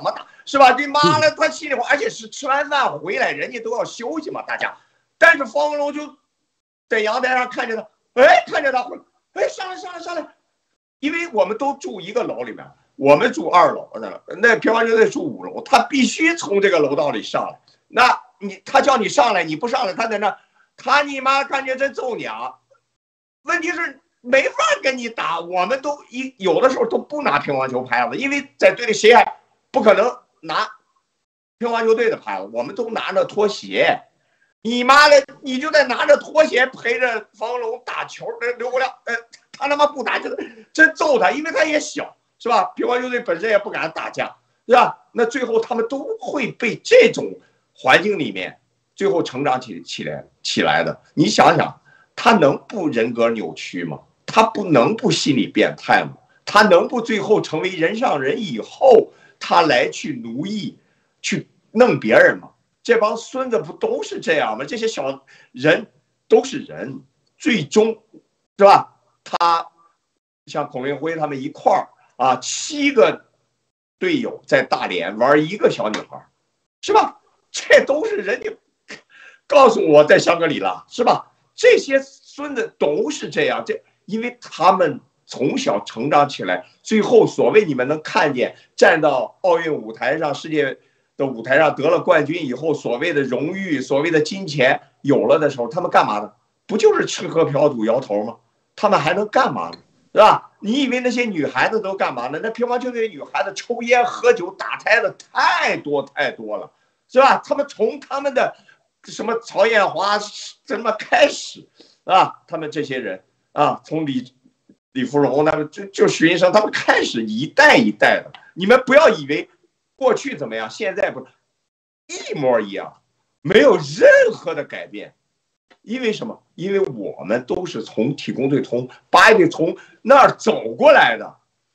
是吧？你妈了，他心里话，而且是吃完饭回来，人家都要休息嘛，大家。但是方文龙就在阳台上看着他，哎，看着他，哎，上来，因为我们都住一个楼里面，我们住2楼，那乒乓球队住5楼，他必须从这个楼道里上来。那他叫你上来，你不上来，他在那，他你妈看见真揍你啊！问题是没法跟你打，我们都有的时候都不拿乒乓球拍子，因为在队里谁还不可能拿乒乓球队的拍子，我们都拿着拖鞋。你妈的，你就在拿着拖鞋陪着方文龙打球，刘国梁，他他妈不打真揍他，因为他也小，是吧？乒乓球队本身也不敢打架，是吧？那最后他们都会被这种环境里面最后成长起来的。你想想，他能不人格扭曲吗？他不能不心理变态吗？他能不最后成为人上人以后，他来去奴役，去弄别人吗？这帮孙子不都是这样吗？这些小人都是人，最终是吧？他像孔令辉他们一块儿啊，7个队友在大连玩一个小女孩，是吧？这都是人家告诉我在香格里拉，是吧？这些孙子都是这样，因为他们从小成长起来，最后所谓你们能看见站到奥运舞台上、世界的舞台上得了冠军以后，所谓的荣誉、所谓的金钱有了的时候，他们干嘛呢？不就是吃喝嫖赌摇头吗？他们还能干嘛呢？是吧？你以为那些女孩子都干嘛呢？那乒乓球队女孩子抽烟喝酒打胎的太多了，是吧？他们从他们的什么曹艳华怎么开始啊？他们这些人啊，从李芙蓉他们就徐云生他们开始一代一代的，你们不要以为过去怎么样，现在不一模一样，没有任何的改变。因为什么？因为我们都是从体工队、从八一队从那儿走过来的。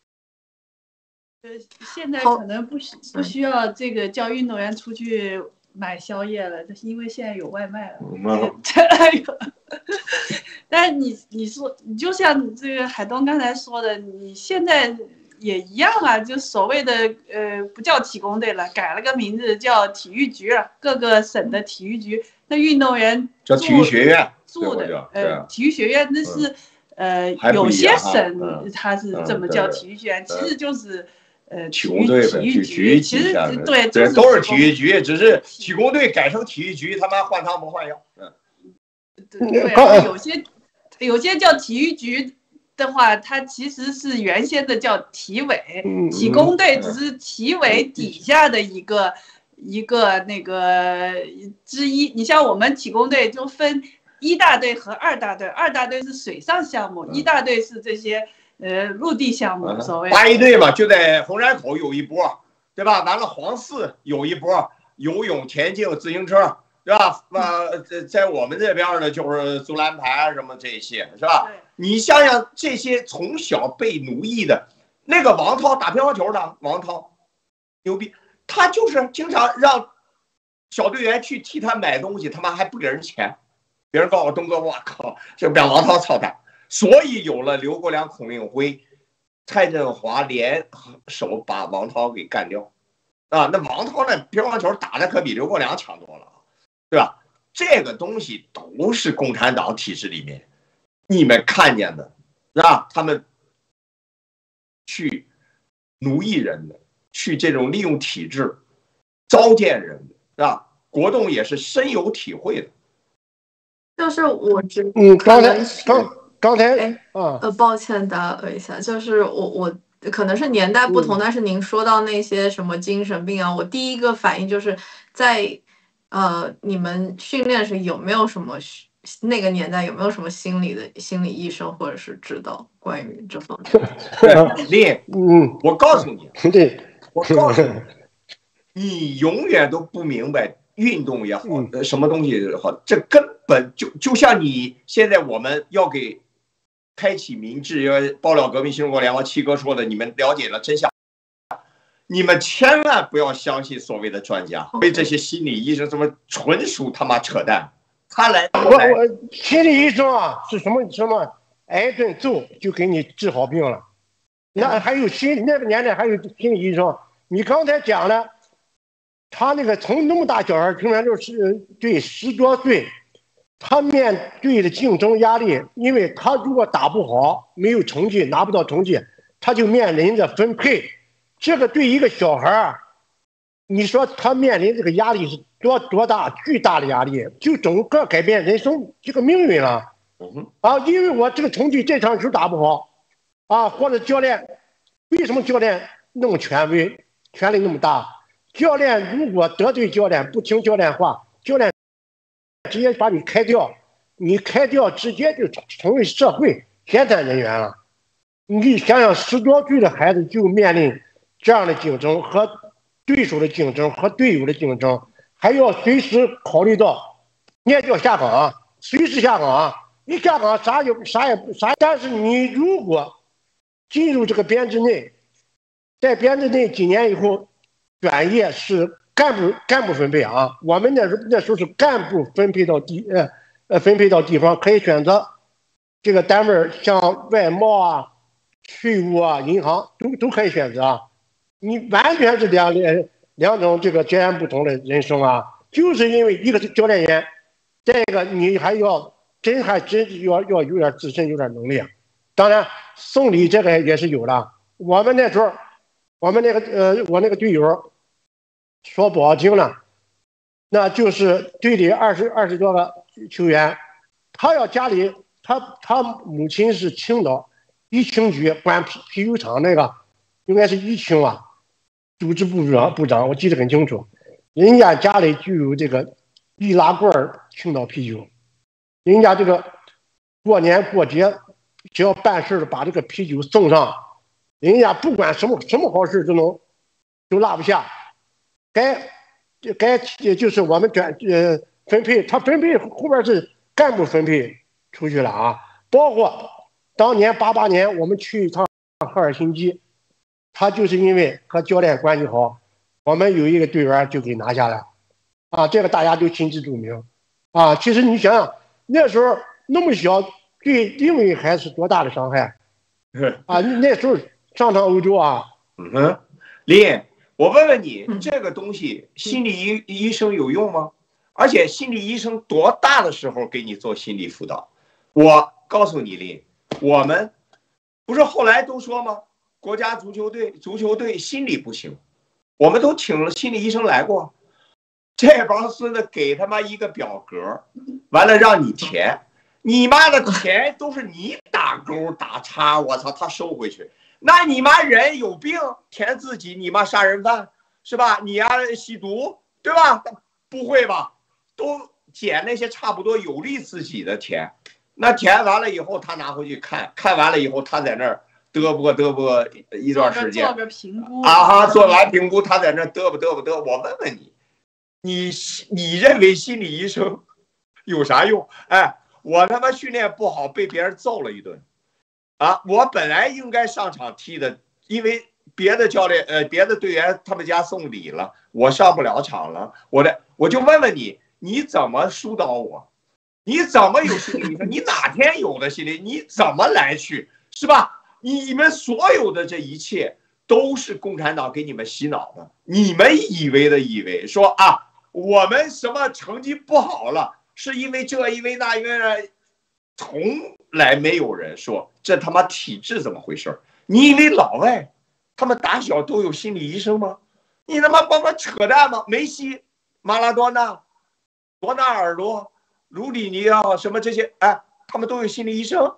现在可能不需要这个叫运动员出去买宵夜了，因为现在有外卖了。但是你说，你就像这个海东刚才说的，你现在也一样啊，就所谓的不叫体工队了，改了个名字叫体育局了，各个省的体育局，那运动员叫体育学院住的体育学院，那是有些省它是这么叫体育学院，其实就是体工队体育局，其实对都是体育局，只是体工队改成体育局，他妈换汤不换药。 对，有些叫体育局的话，它其实是原先的叫体委，体工队只是体委底下的一个那个之一。你像我们体工队就分1大队和2大队，2大队是水上项目，1大队是这些陆地项目。所谓八一队嘛，就在红山口有一波，对吧？完了黄四有一波，游泳、田径、自行车。对吧？在我们这边呢，就是足篮排什么这些，是吧？你想想这些从小被奴役的，那个王涛打乒乓球的，王涛牛逼，他就是经常让小队员去替他买东西，他妈还不给人钱，别人告诉我东哥，我靠，这让王涛操蛋，所以有了刘国梁、孔令辉、蔡振华联手把王涛给干掉啊！那王涛那乒乓球打的可比刘国梁强多了。对吧？这个东西都是共产党体制里面你们看见的，是吧？他们去奴役人的，去这种利用体制糟践人的，是吧？国栋也是深有体会的。 就是我刚才抱歉打断一下，就是我可能是年代不同，但是您说到那些什么精神病啊，我第一个反应就是在。你们训练时有没有什么那个年代有没有什么心理医生或者是指导关于这方面？ 我告诉你，你永远都不明白运动也好，什么东西也好，这根本就像你现在我们要给开启民智，要爆料革命新中国联盟七哥说的，你们了解了真相。你们千万不要相信所谓的专家，为这些心理医生什么纯属他妈扯淡。他来， 我心理医生啊是什么？挨顿揍就给你治好病了。那还有那个年代还有心理医生。你刚才讲的他那个从那么大小孩成员就是对10多岁，他面对的竞争压力，因为他如果打不好，没有成绩，拿不到成绩，他就面临着分配。这个对一个小孩你说他面临这个压力是多大？巨大的压力，就整个改变人生这个命运了。因为我这个成绩这场球打不好，或者教练，为什么教练那么权威，权力那么大？教练如果得罪教练，不听教练话，教练直接把你开掉，你开掉直接就成为社会闲散人员了。你想想，10多岁的孩子就面临这样的竞争和对手的竞争和队友的竞争，还要随时考虑到你也叫下岗随时下岗你下岗啥也。但是你如果进入这个编制内，在编制内几年以后，转业是干部分配我们那时候是干部分配到地方，可以选择这个单位，像外贸税务银行都可以选择你完全是两种这个截然不同的人生就是因为一个是教练员，再一个你还要真要有点自身有点能力当然送礼这个也是有的。我们那时候我那个队友说不好听了，那就是队里20多个球员，他要家里他母亲是青岛一轻局管啤酒厂那个，应该是一轻组织部长，我记得很清楚。人家家里就有这个易拉罐青岛啤酒，人家这个过年过节只要办事把这个啤酒送上，人家不管什么好事都落不下。该就是我们分配，他分配后边是干部分配出去了包括当年88年我们去一趟赫尔辛基，他就是因为和教练关系好，我们有一个队员就给拿下来这个大家都心知肚明其实你想想那时候那么小，对另一个孩子是多大的伤害那时候上趟欧洲林，我问问你，这个东西心理医生有用吗？而且心理医生多大的时候给你做心理辅导？我告诉你林，我们不是后来都说吗？国家足球队心理不行，我们都请了心理医生来过。这帮孙子给他妈一个表格，完了让你填，你妈的填都是你打勾打叉，我操，他收回去。那你妈人有病，填自己，你妈杀人犯是吧？你吸毒对吧？不会吧？都捡那些差不多有利自己的填，那填完了以后他拿回去看完了以后他在那儿嘚啵一段时间， 做个评估做完评估他在那儿嘚啵。我问问你认为心理医生有啥用？我他妈训练不好被别人揍了一顿我本来应该上场踢的，因为别的教练别的队员他们家送礼了，我上不了场了，我就问问你怎么疏导我？你怎么有心理医生？你哪天有的心理？你怎么来去是吧？你们所有的这一切都是共产党给你们洗脑的，你们以为说我们什么成绩不好了，是因为这因为那因为那，从来没有人说这他妈体制怎么回事。你以为老外他们打小都有心理医生吗？你他妈帮我扯淡吗？梅西、马拉多纳、罗纳尔多、卢里尼奥什么这些他们都有心理医生。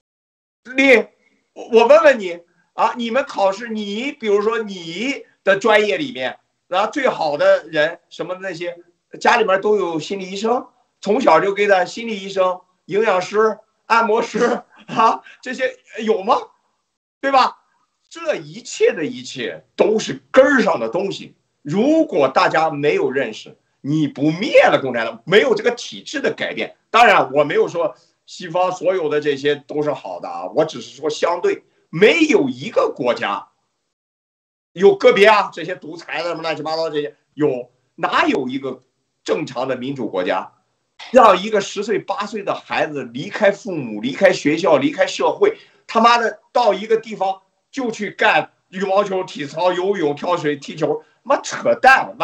我问问你你们考试，你比如说你的专业里面最好的人什么那些家里面都有心理医生，从小就给他心理医生、营养师、按摩师这些有吗？对吧？这一切的一切都是根儿上的东西。如果大家没有认识，你不灭了共产党，没有这个体制的改变。当然我没有说西方所有的这些都是好的我只是说相对，没有一个国家有个别这些独裁的什么乱七八糟这些哪有一个正常的民主国家让一个10岁8岁的孩子离开父母、离开学校、离开社会，他妈的到一个地方就去干羽毛球、体操、游泳、跳水、踢球，妈扯淡！完了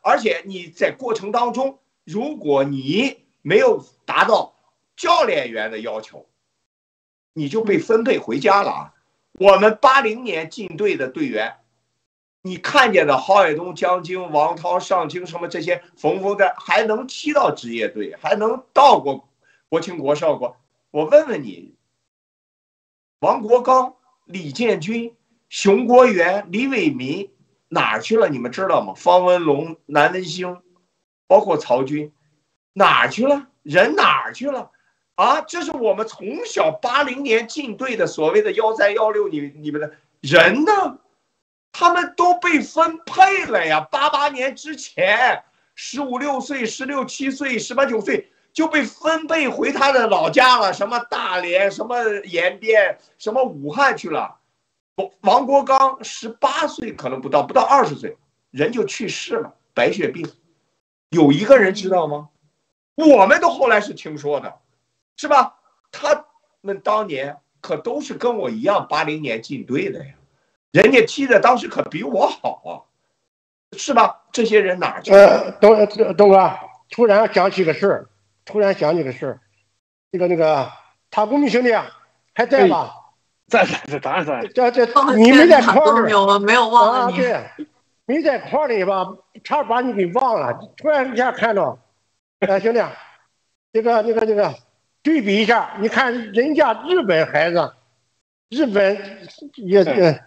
而且你在过程当中，如果你没有达到教练员的要求，你就被分配回家了啊。我们80年进队的队员，你看见的郝海东、江津、王涛、尚清什么这些冯峰的，还能踢到职业队，还能到过国青国少过。我问问你，王国刚、李建军、熊国元、李伟民哪儿去了？你们知道吗？方文龙、南文兴，包括曹军，哪儿去了？人哪儿去了？啊，这是我们从小80年进队的所谓的13、16，你们的人呢？他们都被分配了呀。88年之前，15、16岁、16、17岁、18、19岁就被分配回他的老家了，什么大连、什么延边、什么武汉去了。王国刚18岁可能不到20岁，人就去世了，白血病。有一个人知道吗？我们都后来是听说的，是吧？他们当年可都是跟我一样80年进队的呀，人家踢的当时可比我好啊，是吧？这些人哪去？ 东哥，突然想起个事儿，那个他公民兄弟还在吧？ 在，当然在。 这你没在块儿里，我没有忘了你。 对，没在块儿里吧，差点把你给忘了。突然一下看到，兄弟，这个对比一下，你看人家日本孩子，日本也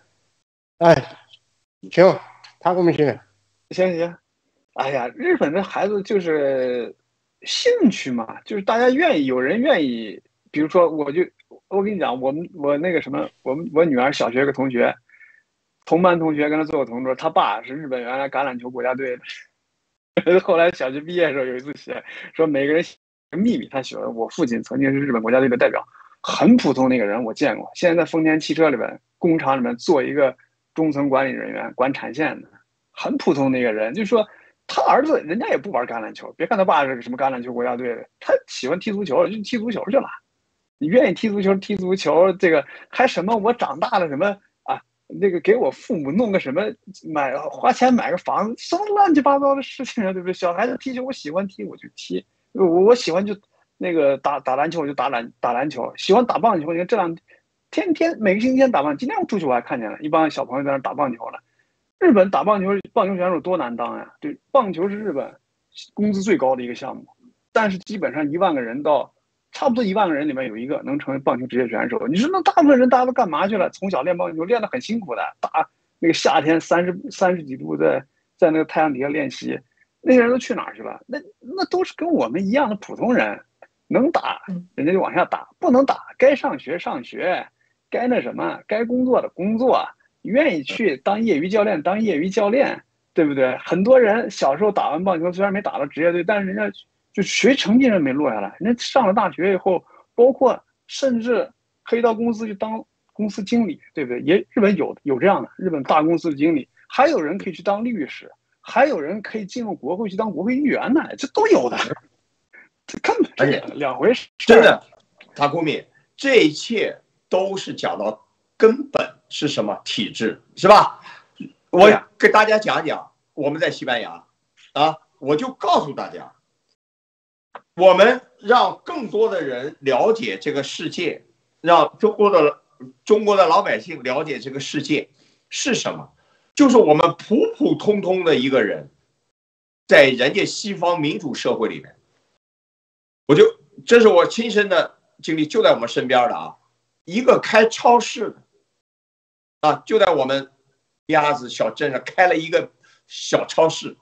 行，他公民兄弟， 行。哎呀，日本的孩子就是兴趣嘛，就是大家愿意，有人愿意。比如说，我跟你讲，我那个什么，我女儿小学有个同学，同班同学跟他做过同桌，他爸是日本原来橄榄球国家队的，后来小学毕业的时候有一次写说每个人写个秘密，他写了我父亲曾经是日本国家队的代表，很普通的一个人，我见过，现在在丰田汽车里边工厂里面做一个中层管理人员，管产线的，很普通的一个人，就是说。他儿子人家也不玩橄榄球，别看他爸是个什么橄榄球国家队的，他喜欢踢足球，就踢足球去了。你愿意踢足球，这个还什么？我长大了什么啊？那个给我父母弄个什么花钱买个房子，什么乱七八糟的事情啊，对不对？小孩子踢球，我喜欢踢我就踢，我喜欢就那个打篮球我就打篮球，喜欢打棒球。你看这两天每个星期天打棒，今天我出去我还看见了一帮小朋友在那打棒球了。日本打棒球选手多难当呀！对，棒球是日本工资最高的一个项目，但是基本上1万个人到差不多1万个人里面有一个能成为棒球职业选手。你说那大部分人大家都干嘛去了？从小练棒球练得很辛苦的，打那个夏天30几度在那个太阳底下练习，那些人都去哪儿去了？那都是跟我们一样的普通人，能打人家就往下打，不能打该上学上学，该那什么该工作的工作。愿意去当业余教练，对不对？很多人小时候打完棒球，虽然没打到职业队，但是人家就学成绩人没落下来。人家上了大学以后，包括甚至可以到公司去当公司经理，对不对？日本有这样的，日本大公司的经理，还有人可以去当律师，还有人可以进入国会去当国会议员呢，这都有的。这根本是两回事。 真的，塔古米，这一切都是讲到。根本是什么体制，是吧？我给大家讲讲，我们在西班牙啊，我就告诉大家，我们让更多的人了解这个世界，让中国的老百姓了解这个世界是什么，就是我们普普通通的一个人，在人家西方民主社会里面，这是我亲身的经历，就在我们身边的啊，一个开超市的。就在我们鸭子小镇上开了一个小超市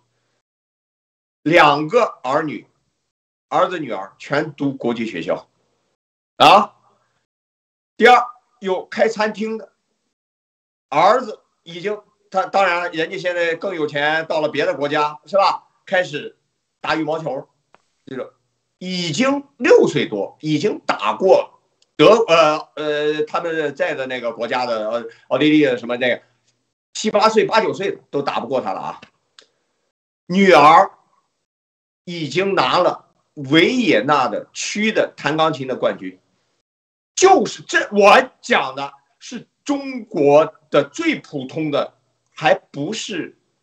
，2个儿子女儿全读国际学校啊。第二，有开餐厅的，儿子已经当然人家现在更有钱，到了别的国家是吧？开始打羽毛球，这个已经6岁多，已经打过。他们在的那个国家的奥地利的什么那个7、8岁、8、9岁的都打不过他了啊。女儿已经拿了维也纳的区的弹钢琴的冠军，就是我讲的是中国的最普通的，还不是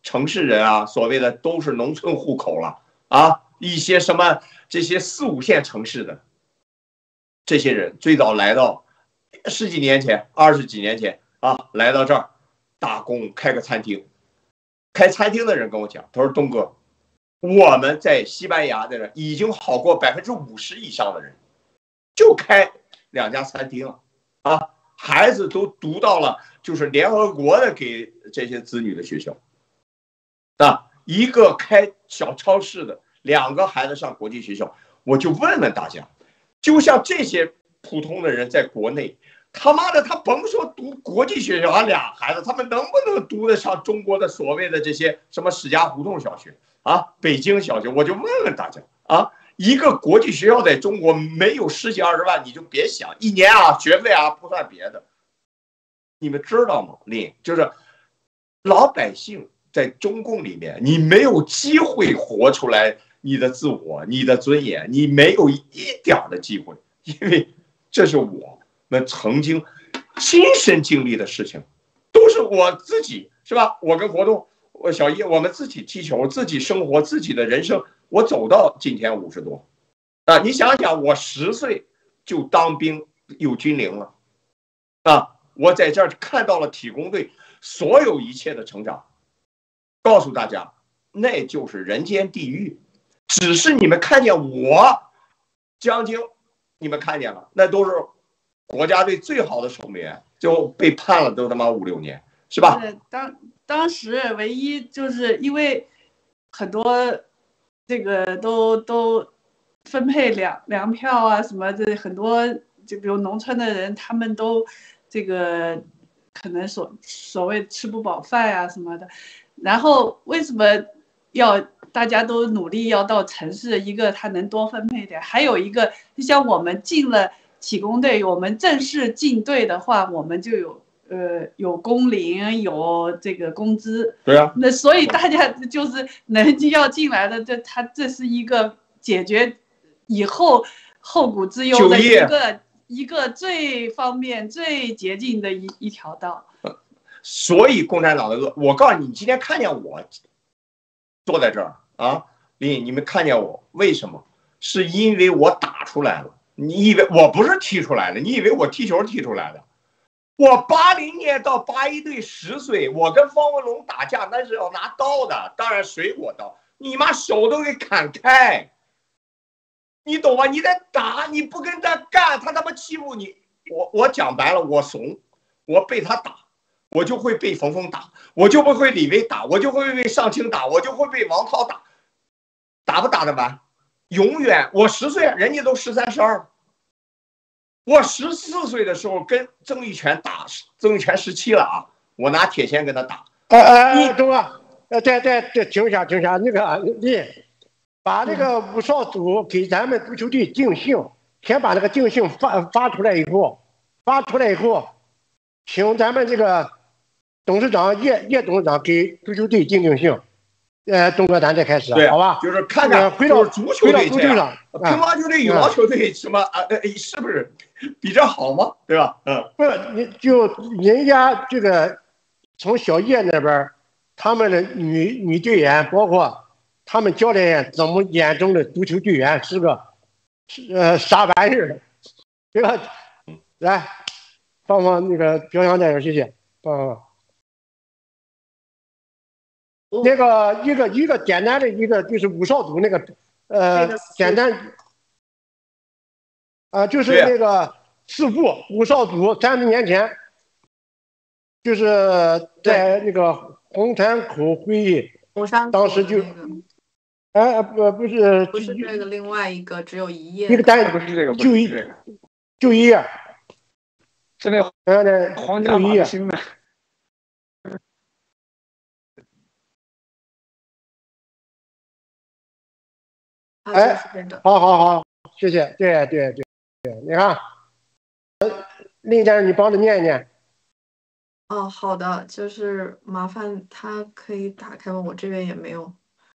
城市人啊，所谓的都是农村户口了啊，一些什么这些4、5线城市的这些人，最早来到10几年前、20几年前啊，来到这儿打工，开个餐厅。开餐厅的人跟我讲，他说：“东哥，我们在西班牙的人已经好过50%以上的人，就开2家餐厅了啊，孩子都读到了就是联合国的给这些子女的学校。”啊，一个开小超市的，2个孩子上国际学校，我就问问大家，就像这些普通的人在国内，他妈的他甭说读国际学校，俩孩子他们能不能读得上中国的所谓的这些什么史家胡同小学啊、北京小学？我就问问大家啊，一个国际学校在中国没有10几20万，你就别想一年啊，学费啊不算别的，你们知道吗？就是老百姓。在中共里面，你没有机会活出来你的自我、你的尊严，你没有一点的机会，因为这是我们曾经亲身经历的事情，都是我自己，是吧？我跟活动，我小叶，我们自己踢球，自己生活，自己的人生，我走到今天50多，啊，你想想，我10岁就当兵有军龄了，啊，我在这儿看到了体工队所有一切的成长。告诉大家，那就是人间地狱。只是你们看见我江京，你们看见了，那都是国家队最好的守门员，就被判了都他妈5、6年，是吧？ 当时唯一就是因为很多这个都分配粮票啊什么的，很多就比如农村的人，他们都这个可能所谓吃不饱饭啊什么的。然后为什么要大家都努力要到城市？一个他能多分配点，还有一个就像我们进了体工队，我们正式进队的话，我们就有工龄，有这个工资。 对啊。 那所以大家就是要进来的，这是一个解决以后后顾之忧的一个最方便、最捷径的一条道。 所以共产党的恶，我告诉你，你今天看见我坐在这儿啊，你们看见我为什么？是因为我打出来了。你以为我不是踢出来的？你以为我踢球踢出来的？我80年到81队10岁，我跟方文龙打架那是要拿刀的，当然水果刀，你妈手都给砍开，你懂吗？你在打，你不跟他干，他他妈欺负你。我讲白了，我怂，我被他打。我就会被冯峰打，我就不会李威打，我就会被尚清打，我就会被王涛打，打不打得完？永远。我10岁，人家都13、12。我14岁的时候跟曾玉泉打，曾玉泉17了啊，我拿铁锨跟他打。 你中啊，这停一下，那个你把那个武少组给咱们足球队定性，先把那个定性发出来以后，请咱们这个。董事长叶董事长给足球队定性，东哥咱再开始，好吧？ 就是看看回到足球队上， 乒乓球队、羽毛球队什么是不是比这好吗？对吧？ 不是，人家这个从小叶那边，他们的女队员，包括他们教练员怎么眼中的足球队员是个啥玩意儿，对吧？来，放那个表扬电影，谢谢，放。那个一个简单的一个就是武少组那个简单就是那个弑父武少组30年前，就是在那个红山口会议，当时就不是这个，另外一个只有1页， 一个单不是这个， 就一页， 是那皇家马星的。 好，谢谢，对，你看，林先生，你帮着念一念。 哦，好的，就是麻烦他可以打开吗？我这边也没有。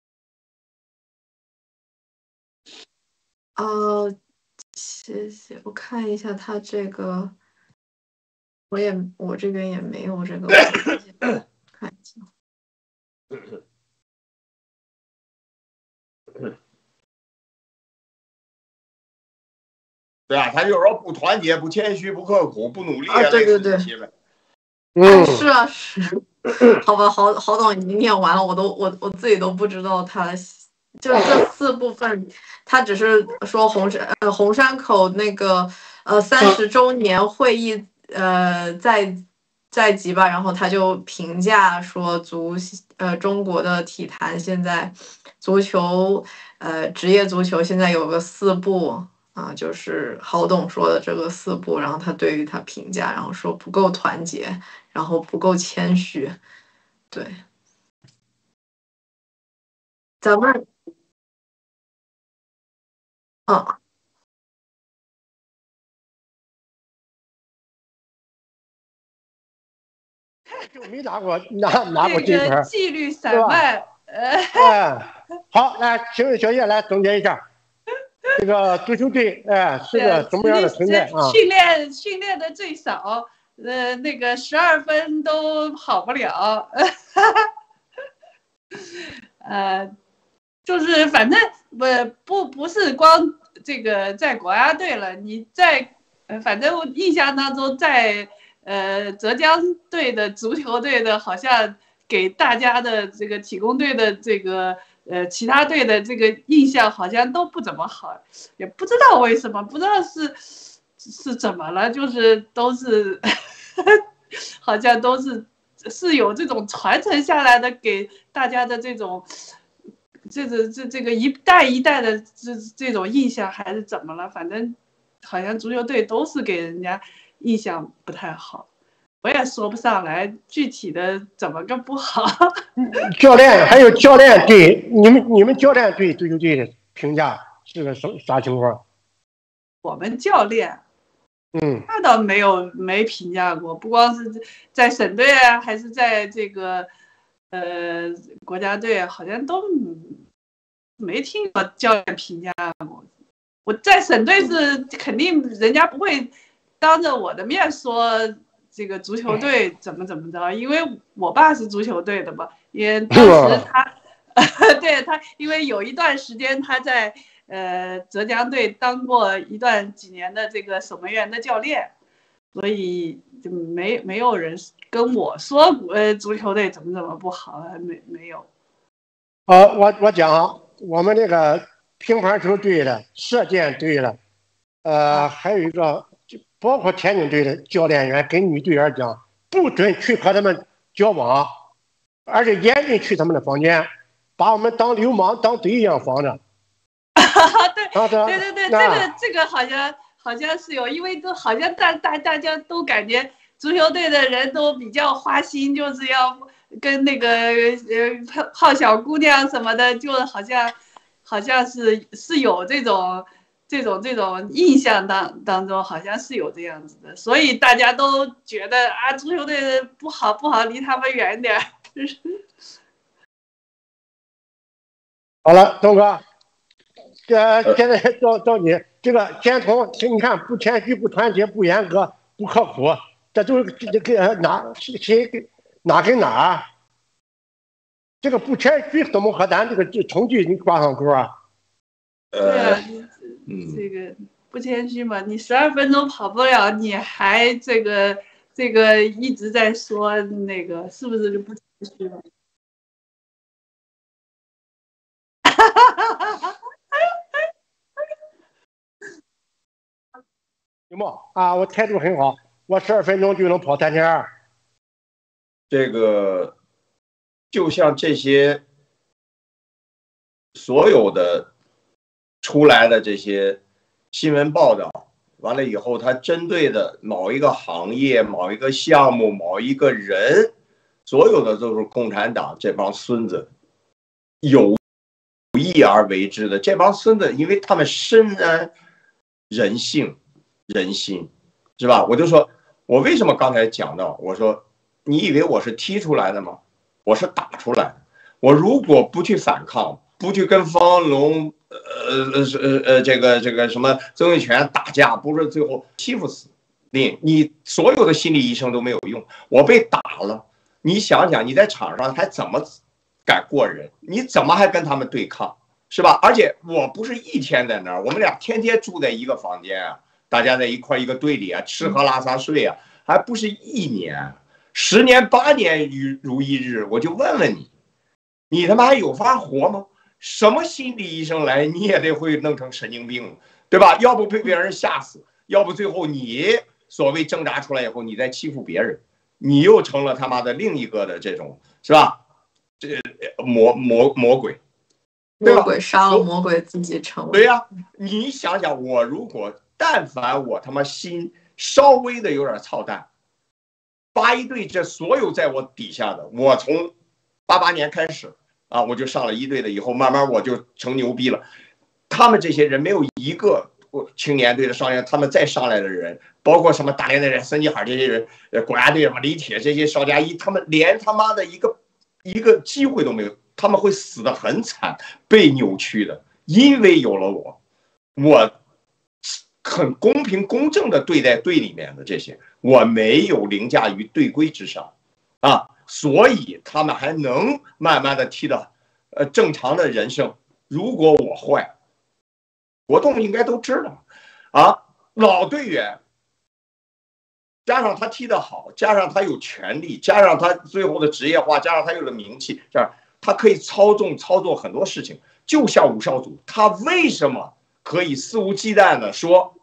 谢谢，我看一下他这个，我这边也没有这个，看一下。 对啊，他就是说不团结、不谦虚、不刻苦、不努力啊，对对对，是啊是，好吧，郝董已经念完了，我自己都不知道他就这4部分，他只是说红山口那个30周年会议在即吧，然后他就评价说中国的体坛现在足球职业足球现在有个4步。就是郝董说的这个4步，然后他对于他评价，然后说不够团结，然后不够谦虚，对，咱们， 就没拿过金牌， 纪律散漫， 好，来，请问小叶来总结一下。这个足球队，是个什么样的存在啊？ 训练的最少，那个12分都跑不了，就是反正不是光这个在国家队了，你在反正我印象当中在浙江队的足球队的，好像给大家的这个体工队的这个。其他队的这个印象好像都不怎么好，也不知道为什么，不知道是怎么了，就是都是好像都是有这种传承下来的给大家的这种这个一代一代的这种印象，还是怎么了？反正好像足球队都是给人家印象不太好。我也说不上来具体的怎么个不好。 教练还有教练对你们教练对足球队的评价是个啥情况？ 我们教练，那倒没评价过，不光是在省队啊，还是在这个国家队，好像都没听过教练评价过。我在省队是肯定人家不会当着我的面说。这个足球队怎么着？因为我爸是足球队的嘛，也当时他，对他，因为有一段时间他在浙江队当过几年的这个守门员的教练，所以就没有人跟我说足球队怎么不好，没有。 我讲啊，我们这个乒乓球队的、射箭队的，还有一个。包括田径队的教练员跟女队员讲，不准去和他们交往，而且严禁去他们的房间，把我们当流氓、当贼一样防着。 对，这个好像是有，因为都好像大家都感觉足球队的人都比较花心，就是要跟那个泡小姑娘什么的，就好像是有这种印象当中好像是有这样子的，所以大家都觉得啊，足球队不好，离他们远点。 好了，东哥，现在到你这个先从你看不谦虚、不团结、不严格、不刻苦，这都是哪跟哪？这个不谦虚怎么和咱这个成绩你挂上钩啊？ 对啊。这个不谦虚嘛，你12分钟跑不了，你还这个一直在说那个，是不是就不谦虚了？ 有没啊？我态度很好，我12分钟就能跑3000。 这个就像这些所有的。出来的这些新闻报道完了以后，他针对的某一个行业、某一个项目、某一个人，所有的都是共产党这帮孙子有意而为之的。这帮孙子，因为他们深谙人性、人心，是吧？我就说，我为什么刚才讲到，我说，你以为我是踢出来的吗？我是打出来的。我如果不去反抗，不去跟方龙。这个什么曾荫权打架，不是最后欺负死你所有的心理医生都没有用。我被打了，你想想你在场上还怎敢过人，你怎么还跟他们对抗，是吧？而且我不是一天在那儿，我们俩天天住在一个房间啊，大家在一块一个队里啊，吃喝拉撒睡啊，还不是1年，10年8年如一日。我就问问你，你他妈还有法活吗？什么心理医生来，你也得会弄成神经病，对吧？要不被别人吓死，要不最后你所谓挣扎出来以后，你再欺负别人，你又成了他妈的另一个的这种，是吧？这魔鬼，对吧？ 魔鬼杀了魔鬼，自己成为。 对呀，你想想，我如果但凡我他妈心稍微的有点操蛋，81队这所有在我底下的，我从88年开始啊，我就上了1队的，以后慢慢我就成牛逼了。他们这些人没有一个青年队的少年，他们再上来的人，包括什么大连的人、孙继海这些人，国家队什么李铁这些邵佳一，他们连他妈的一个机会都没有，他们会死得很惨，被扭曲的。因为有了我很公平公正的对待队里面的这些，我没有凌驾于队规之上啊，所以他们还能慢慢的踢到正常的人生。如果我坏，国栋应该都知道啊，老队员加上他踢得好，加上他有权利，加上他最后的职业化，加上他有了名气，这样他可以操作很多事情。就像武少祖，他为什么可以肆无忌惮的说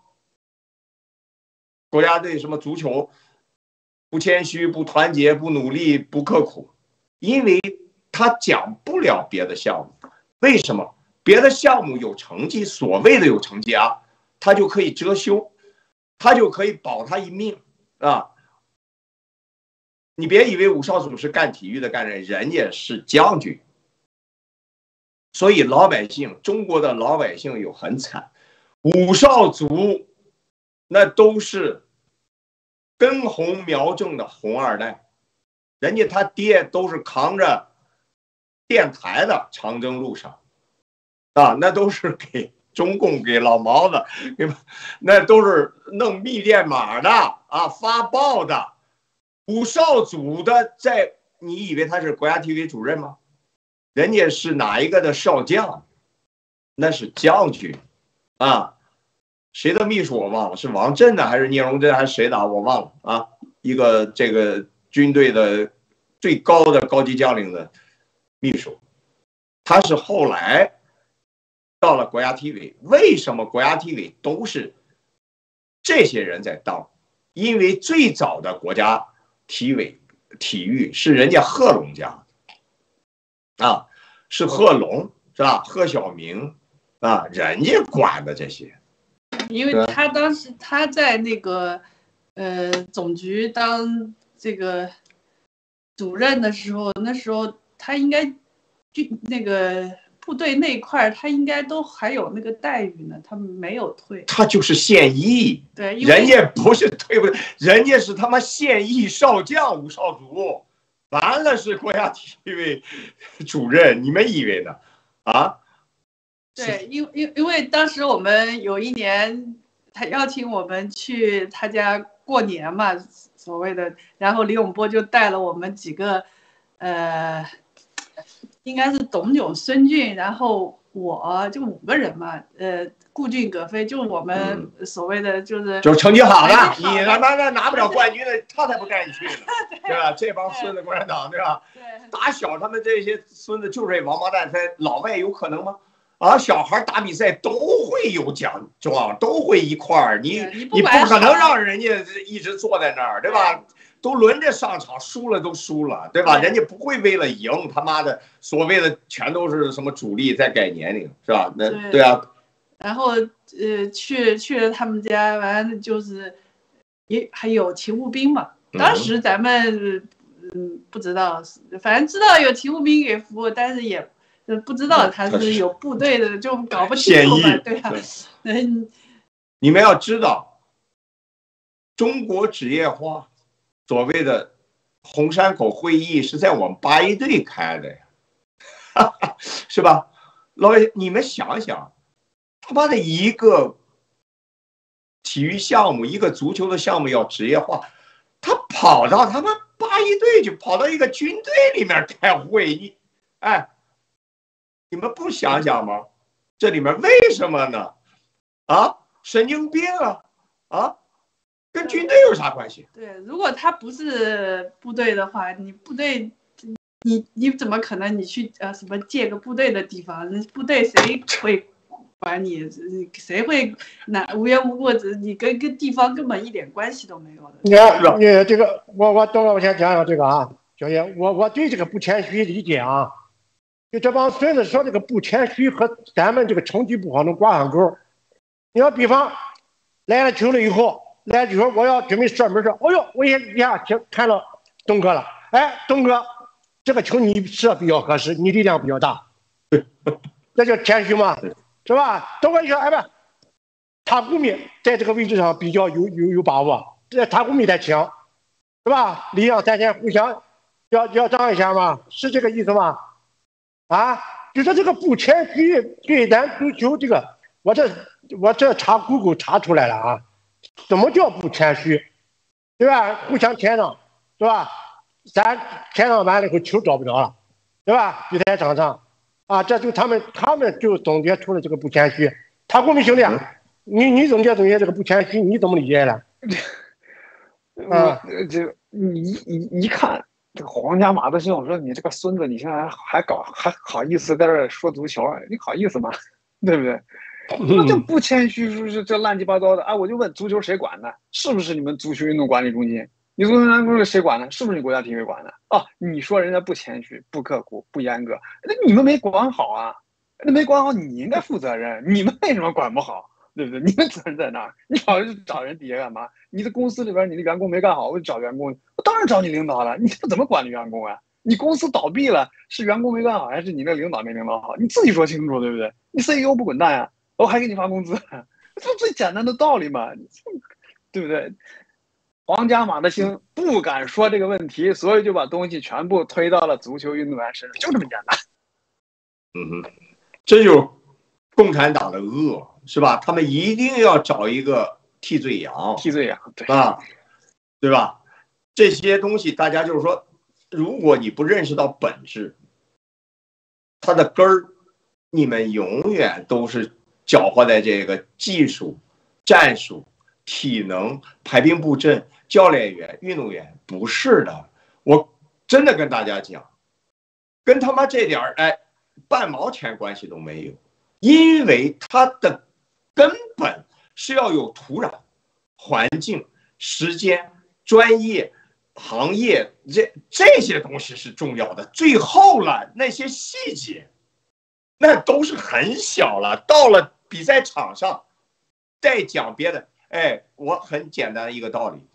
国家队什么足球不谦虚、不团结、不努力、不刻苦？因为他讲不了别的项目。为什么？别的项目有成绩，所谓的有成绩啊，他就可以遮羞，他就可以保他一命啊！你别以为武少祖是干体育的干人，人家是将军。所以老百姓，中国的老百姓有很惨，武少祖那都是根红苗正的红二代，人家他爹都是扛着电台的长征路上啊，那都是给中共给老毛子，那都是弄密电码的啊，发报的。武少祖的你以为他是国家体育主任吗？人家是哪一个的少将？那是将军啊！谁的秘书我忘了，是王震的还是聂荣臻还是谁的我忘了啊！一个这个军队的最高的高级将领的秘书，他是后来到了国家体委。为什么国家体委都是这些人在当？因为最早的国家体委体育是人家贺龙家啊，是贺龙是吧？贺晓明啊，人家管的这些。 因为他当时他在那个总局当这个主任的时候，那时候他应该那个部队那一块他应该都还有那个待遇呢，他没有退。他就是现役， 对， 人家不是退不，人家是他妈现役少将武少祖，完了是国家体委主任，你们以为呢？啊？ 对，因为当时我们有一年，他邀请我们去他家过年嘛，所谓的，然后李永波就带了我们几个，应该是董炯、孙俊，然后我就5个人嘛，顾俊、葛飞，就我们所谓的就是成绩好的，你他妈拿不了冠军的，他才不带你去呢，对吧？这帮孙子共产党，对吧？对，打小他们这些孙子就是王八蛋，在老外有可能吗？啊，小孩打比赛都会有奖状，都会一块儿，你不可能让人家一直坐在那儿，对吧？都轮着上场，输了都输了，对吧？人家不会为了赢，他妈的所谓的全都是什么主力在改年龄，是吧？那对啊。 然后去了他们家，完了就是还有勤务兵嘛。当时咱们不知道，反正知道有勤务兵给服务，但是也不知道他是有部队的，就搞不清楚嘛，对吧？ 你们要知道，中国职业化所谓的红山口会议是在我们81队开的呀，是吧？老爷，你们想想，他妈的一个体育项目，一个足球的项目要职业化，他跑到他妈81队去，跑到一个军队里面开会， 哎，你们不想想吗？这里面为什么呢？啊，神经病啊！啊，跟军队有啥关系？ 对，如果他不是部队的话，你部队，你怎么可能你去什么借个部队的地方？部队谁会管你？谁会无缘无故你跟地方根本一点关系都没有的。 你这个我等会我先讲讲这个啊，小叶，我对这个不谦虚理解啊，就这帮孙子说这个不谦虚和咱们这个成绩不好能挂上钩。你要比方来了球了以后，来就说我要准备射门说，哎呦，我一下看到东哥了，哎，东哥，这个球你射比较合适，你力量比较大，这叫谦虚吗？是吧？东哥一说，哎不，塔古米在这个位置上比较有把握，这塔古米才强，是吧？力量咱先互相要让一下嘛，是这个意思吗？啊，就说这个不谦虚对咱足球这个，我这查Google查出来了啊，什么叫不谦虚，对吧？互相谦让，对吧？咱谦让完了以后球找不着了，对吧？比赛场上啊，这就他们就总结出了这个不谦虚。塔古米兄弟，你总结这个不谦虚，你怎么理解的？ 这你一看这个皇家马德兴，我说你这个孙子，你现在还好意思在这说足球啊？你好意思吗？对不对？那就不谦虚，是这乱七八糟的啊！我就问，足球谁管的？是不是你们足球运动管理中心？你足球运动管理谁管的？是不是你国家体育管的？哦，你说人家不谦虚、不刻苦、不严格，那你们没管好啊！那没管好，你应该负责任。你们为什么管不好？对不对？你们责任在哪儿？你找人底下干嘛？你的公司里边你的员工没干好，我就找员工，我当然找你领导了。你怎么管理员工啊？你公司倒闭了，是员工没干好，还是你的领导没领导好？你自己说清楚，对不对？你 CEO 不滚蛋呀，我还给你发工资，这最简单的道理嘛，对不对？皇家马德兴不敢说这个问题，所以就把东西全部推到了足球运动员身上，就这么简单。 这就是共产党的恶，是吧？他们一定要找一个替罪羊， 对啊，对吧？这些东西大家就是说，如果你不认识到本质，它的根儿，你们永远都是搅和在这个技术、战术、体能、排兵布阵、教练员、运动员，不是的。我真的跟大家讲，跟他妈这点半毛钱关系都没有，因为它的根本是要有土壤、环境、时间、专业、行业，这些东西是重要的。最后了，那些细节，那都是很小了。到了比赛场上，再讲别的。我很简单的一个道理，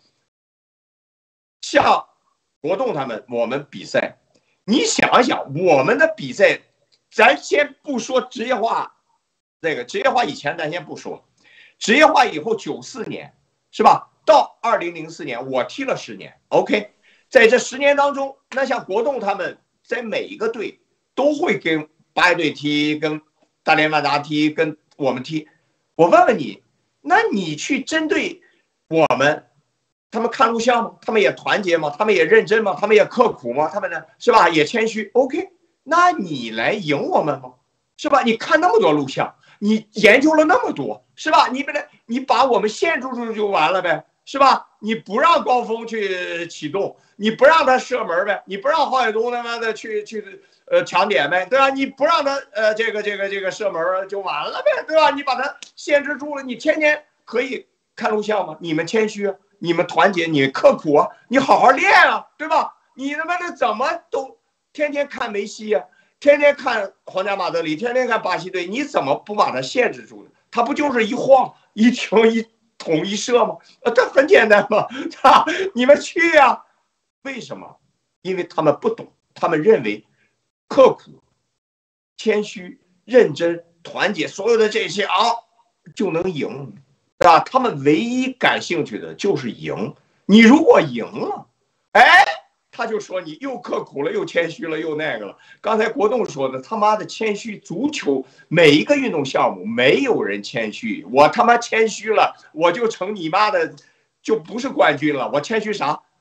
像国栋他们，我们比赛，你想想，我们的比赛。咱先不说职业化，职业化以前咱先不说，职业化以后94年是吧？到2004年我踢了10年 ，OK， 在这10年当中，那像国栋他们在每一个队都会跟八一队踢，跟大连万达踢，跟我们踢。我问问你，那你去针对我们，他们看录像吗？他们也团结吗？他们也认真吗？他们也刻苦吗？他们呢是吧？也谦虚 ，OK。那你来赢我们吗？是吧？你看那么多录像，你研究了那么多，是吧？你把我们限制住就完了呗，是吧？你不让高峰去启动，你不让他射门呗，你不让郝海东他妈的去抢点呗，对吧？你不让他这个射门就完了呗，对吧？你把他限制住了，你天天可以看录像吗？你们谦虚啊，你们团结，你刻苦啊，你好好练啊，对吧？你他妈的怎么都。天天看梅西呀，天天看皇家马德里，天天看巴西队，你怎么不把它限制住呢？他不就是一晃一停一捅一射吗？这很简单嘛，你们去呀？为什么？因为他们不懂，他们认为刻苦、谦虚、认真、团结，所有的这些就能赢，对吧？他们唯一感兴趣的就是赢。你如果赢了，他就说你又刻苦了，又谦虚了，又那个了。刚才国栋说的，他妈的谦虚，足球每一个运动项目没有人谦虚。我他妈谦虚了，我就成你妈的就不是冠军了。我谦虚啥？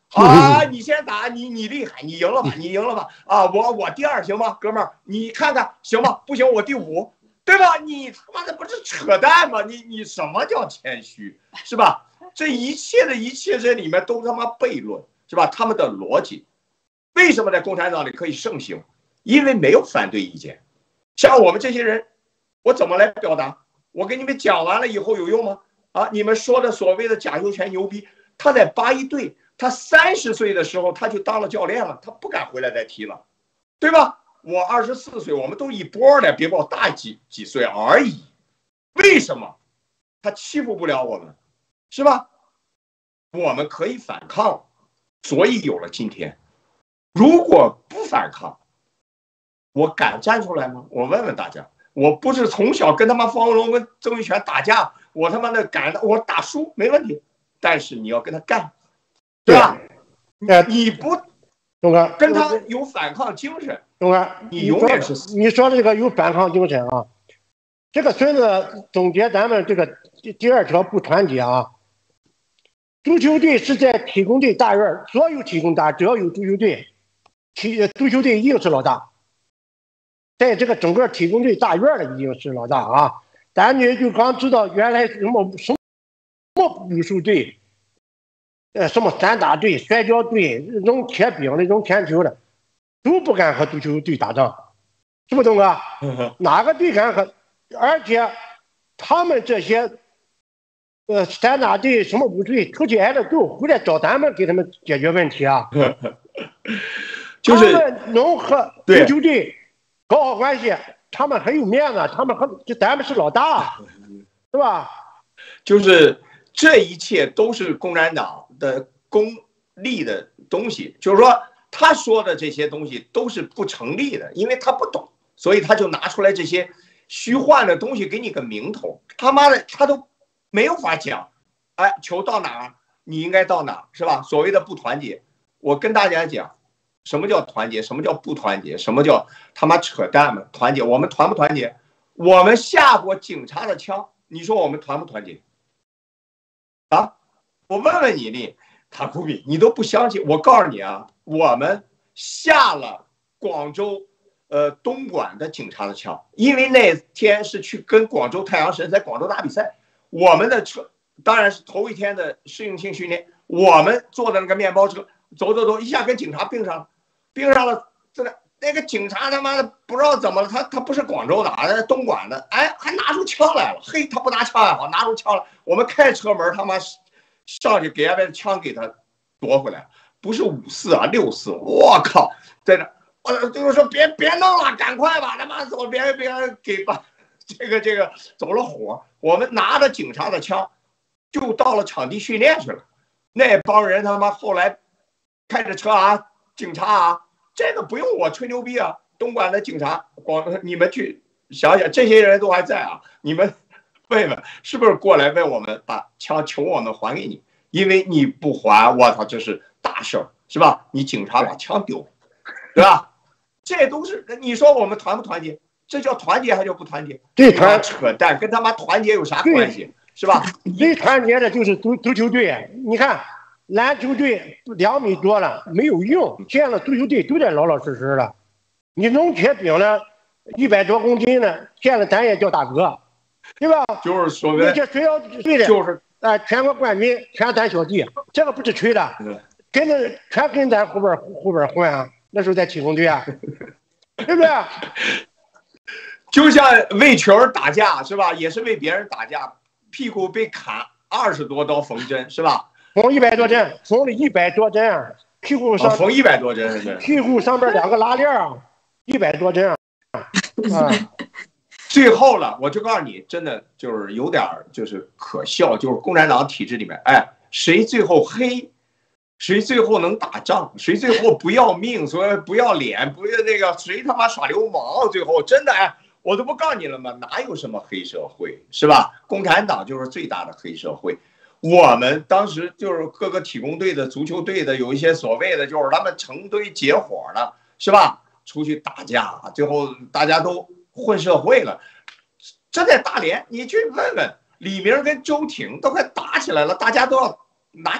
啊，你先打，你厉害，你赢了吧，你赢了吧？啊，我第2行吗，哥们儿？你看看行吗？不行，我第5，对吧？你他妈的不是扯淡吗？你什么叫谦虚，是吧？这一切的一切这里面都他妈悖论，是吧？他们的逻辑，为什么在共产党里可以盛行？因为没有反对意见。像我们这些人，我怎么来表达？我给你们讲完了以后有用吗？啊，你们说的所谓的贾秀全牛逼，他在81队。他30岁的时候他就当了教练了，他不敢回来再踢了，对吧？我24岁，我们都一波的，别把我大几岁而已。为什么？他欺负不了我们，是吧？我们可以反抗，所以有了今天。如果不反抗，我敢站出来吗？我问问大家，我不是从小跟他妈方文龙跟曾玉泉打架，我他妈的敢，我打输没问题，但是你要跟他干。对吧？你不， 东哥跟他有反抗精神， 东哥， 你永远是你说的这个有反抗精神啊。这个孙子总结咱们这个第2条不团结啊。足球队是在体工队大院，所有体工大只要有足球队，足球队一定是老大，在这个整个体工队大院的一定是老大啊。咱们就刚知道原来什么武术队。什么散打队、摔跤队、那种铁饼的、那种铅球的，都不敢和足球队打仗，是不是东哥？哪个队敢和？而且他们这些散打队、什么武队出去挨了揍，回来找咱们给他们解决问题啊。 就是他们能和足球队搞好关系，他们很有面子，他们咱们是老大，是吧？ 就是这一切都是共产党的功利的东西，就是说他说的这些东西都是不成立的，因为他不懂，所以他就拿出来这些虚幻的东西给你个名头，他妈的他都没有法讲。哎，球到哪儿你应该到哪儿，是吧？所谓的不团结，我跟大家讲，什么叫团结，什么叫不团结，什么叫他妈扯淡嘛？团结，我们团不团结？我们下过警察的枪，你说我们团不团结？啊，我问问你，塔库比，你都不相信？我告诉你啊，我们下了广州东莞的警察的枪，因为那天是去跟广州太阳神在广州打比赛，我们的车当然是头一天的适应性训练，我们坐的那个面包车走，一下跟警察并上了，真的那个警察他妈的不知道怎么了，他不是广州的啊，他是东莞的，哎，还拿出枪来了，嘿，他不拿枪也好，拿出枪了，我们开车门他妈上去给人家枪给他夺回来，不是54啊64，我靠，在那我就是说别弄了，赶快吧，他妈走，别给把这个走了火，我们拿着警察的枪就到了场地训练去了，那帮人他妈后来开着车啊，警察啊，这个不用我吹牛逼啊，东莞的警察你们去想想，这些人都还在啊，你们问问是不是过来问我们把枪求我们还给你，因为你不还，我操，这是大事儿，是吧？你警察把枪丢，对吧？这都是你说我们团不团结？这叫团结还叫不团结？ 对， 扯淡，跟他妈团结有啥关系？是吧？ 最团结的就是足球队，你看篮球队2米多了没有用，现在足球队都得老老实实的。你弄铁饼了100多公斤的，现在咱也叫大哥，对吧？ 就是说那些学校队的，就是全国冠军全咱小弟，这个不是吹的，全跟咱后边混啊。那时候在体工队啊，对不对？ 就像为球打架是吧？也是为别人打架，屁股被砍20多刀缝针是吧？ 缝100多针，缝了100多针，屁股上缝100多针， 屁股上边2个拉链，100多针啊！ 最后了，我就告诉你，真的就是有点就是可笑，就是共产党体制里面，哎，谁最后黑？谁最后能打仗？谁最后不要命？所以不要脸，不要那个谁他妈耍流氓？最后真的哎，我都不告诉你了吗？哪有什么黑社会是吧？共产党就是最大的黑社会。我们当时就是各个体工队的、足球队的，有一些所谓的就是他们成堆结伙的，是吧？出去打架，最后大家都混社会了。这在大连，你去问问李明跟周挺都快打起来了，大家都要拿枪。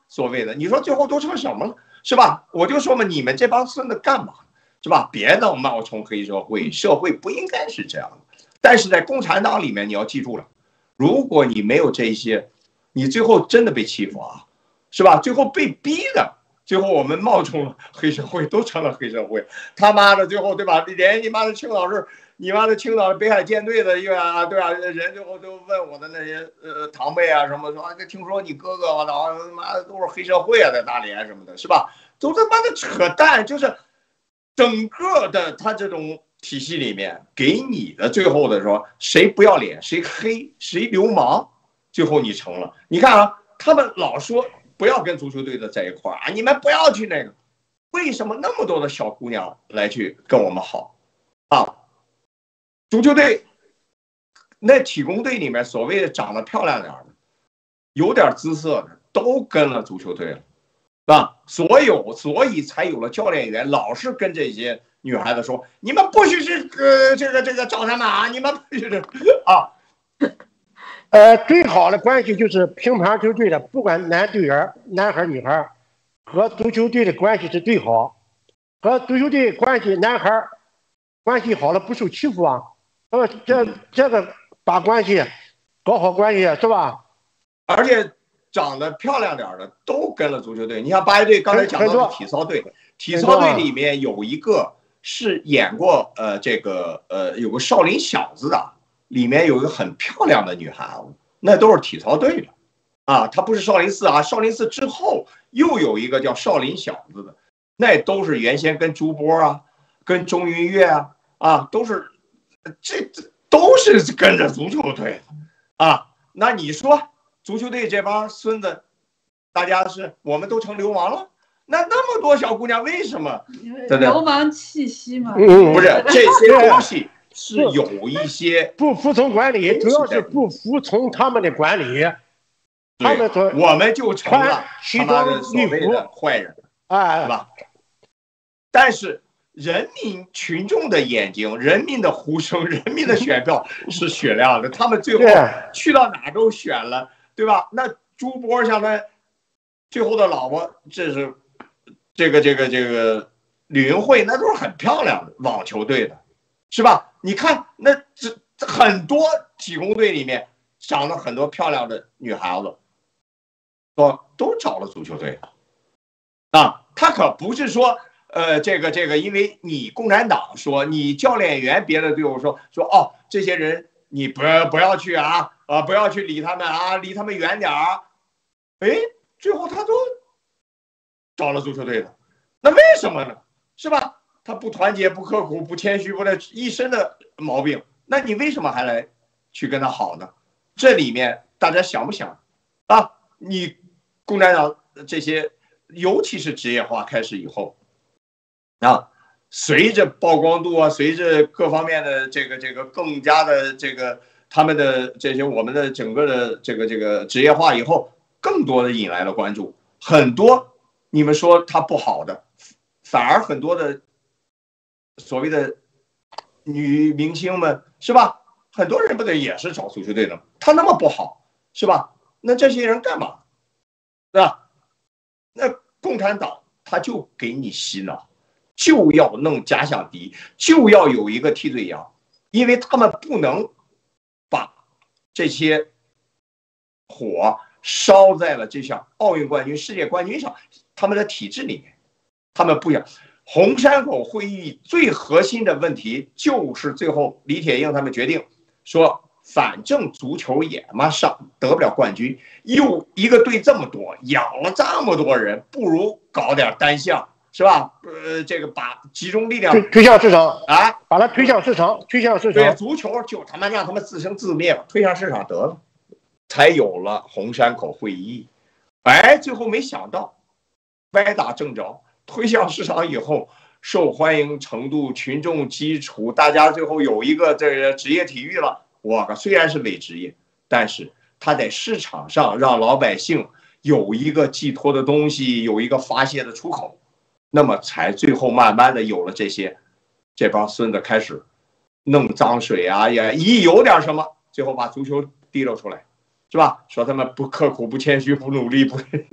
所谓的，你说最后都成什么了，是吧？我就说嘛，你们这帮孙子干嘛，是吧？别弄冒充黑社会，社会不应该是这样的。但是在共产党里面，你要记住了，如果你没有这些，你最后真的被欺负啊，是吧？最后被逼的。最后我们冒充了黑社会，都成了黑社会。他妈的，最后对吧？连你妈的青岛市，你妈的青岛北海舰队的对吧？人最后就问我的那些堂妹啊什么说，听说你哥哥我操他妈的都是黑社会啊，在大连什么的，是吧？都他妈的扯淡，就是整个的他这种体系里面给你的最后的说，谁不要脸，谁黑，谁流氓，最后你成了。你看啊，他们老说。不要跟足球队的在一块儿啊！你们不要去那个，为什么那么多的小姑娘来去跟我们好啊？足球队那体工队里面所谓的长得漂亮点的，有点姿色的，都跟了足球队了啊！所以才有了教练员老是跟这些女孩子说：“你们不许去这个找他们啊！你们不许啊！” 最好的关系就是乒乓球队的，不管男队员、男孩、女孩，和足球队的关系是最好。和足球队关系，男孩关系好了不受欺负啊。这个把关系搞好关系是吧？ 而且长得漂亮点的都跟了足球队。你像八一队刚才讲到的体操队，体操队里面有一个是演过有个少林小子的。里面有一个很漂亮的女孩子，那都是体操队的，啊，她不是少林寺啊，少林寺之后又有一个叫少林小子的，那都是原先跟朱波啊、跟钟云跃啊，都是都是跟着足球队的啊。那你说足球队这帮孙子，大家我们都成流氓了？那么多小姑娘为什么？ 流氓气息嘛？ 不是这些东西。是有一些不服从管理，主要是不服从他们的管理。他们说我们就成了他妈的所谓的坏人，是吧？但是人民群众的眼睛、人民的呼声、人民的选票是雪亮的，他们最后去到哪都选了，对吧？那朱波像他最后的老婆，这是这个吕云慧，那都是很漂亮的网球队的。是吧？你看，那这很多体工队里面长得很多漂亮的女孩子，都找了足球队啊。他可不是说，这个，因为你共产党说你教练员别的队伍说哦，这些人你不要去啊，不要去理他们啊，离他们远点儿。哎，最后他都找了足球队的，那为什么呢？是吧？他不团结、不刻苦、不谦虚，不那一身的毛病，那你为什么还来去跟他好呢？这里面大家想不想啊？你共产党这些，尤其是职业化开始以后啊，随着曝光度啊，随着各方面的这个更加的他们的这些我们的整个的这个职业化以后，更多的引来了关注。很多你们说他不好的，反而很多的。所谓的女明星们是吧？很多人不得也是找足球队的，他那么不好是吧？那这些人干嘛？对吧？那共产党他就给你洗脑，就要弄假想敌，就要有一个替罪羊，因为他们不能把这些火烧在了这项奥运冠军、世界冠军上，他们的体制里面，他们不想。红山口会议最核心的问题就是最后李铁映他们决定说，反正足球也得不了冠军，又一个队这么多，养了这么多人，不如搞点单项，是吧？这个把集中力量推向市场啊，把它推向市场，推向市场。 对，足球就他妈让他们自生自灭吧，推向市场得了，才有了红山口会议。哎，最后没想到歪打正着。推向市场以后，受欢迎程度、群众基础，大家最后有一个这个职业体育了。我靠，虽然是伪职业，但是他在市场上让老百姓有一个寄托的东西，有一个发泄的出口，那么才最后慢慢的有了这帮孙子开始弄脏水啊，也一有点什么，最后把足球提溜出来，是吧？说他们不刻苦、不谦虚、不努力、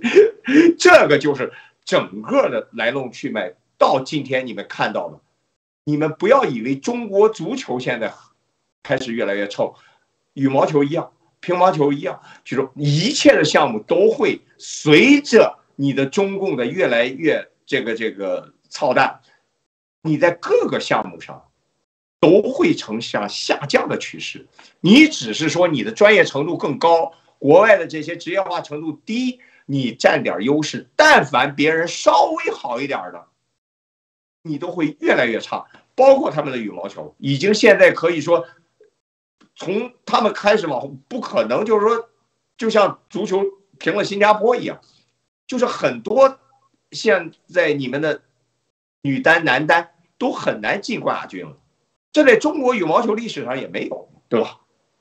这个就是整个的来龙去脉。到今天你们看到的，你们不要以为中国足球现在开始越来越臭，羽毛球一样，乒乓球一样，就是一切的项目都会随着你的中共的越来越这个操蛋，你在各个项目上都会呈下降的趋势。你只是说你的专业程度更高，国外的这些职业化程度低，你占点优势。但凡别人稍微好一点的，你都会越来越差。包括他们的羽毛球，已经现在可以说，从他们开始往后，不可能就是说，就像足球平了新加坡一样，就是很多现在你们的女单、男单都很难进冠亚军了。这在中国羽毛球历史上也没有，对吧？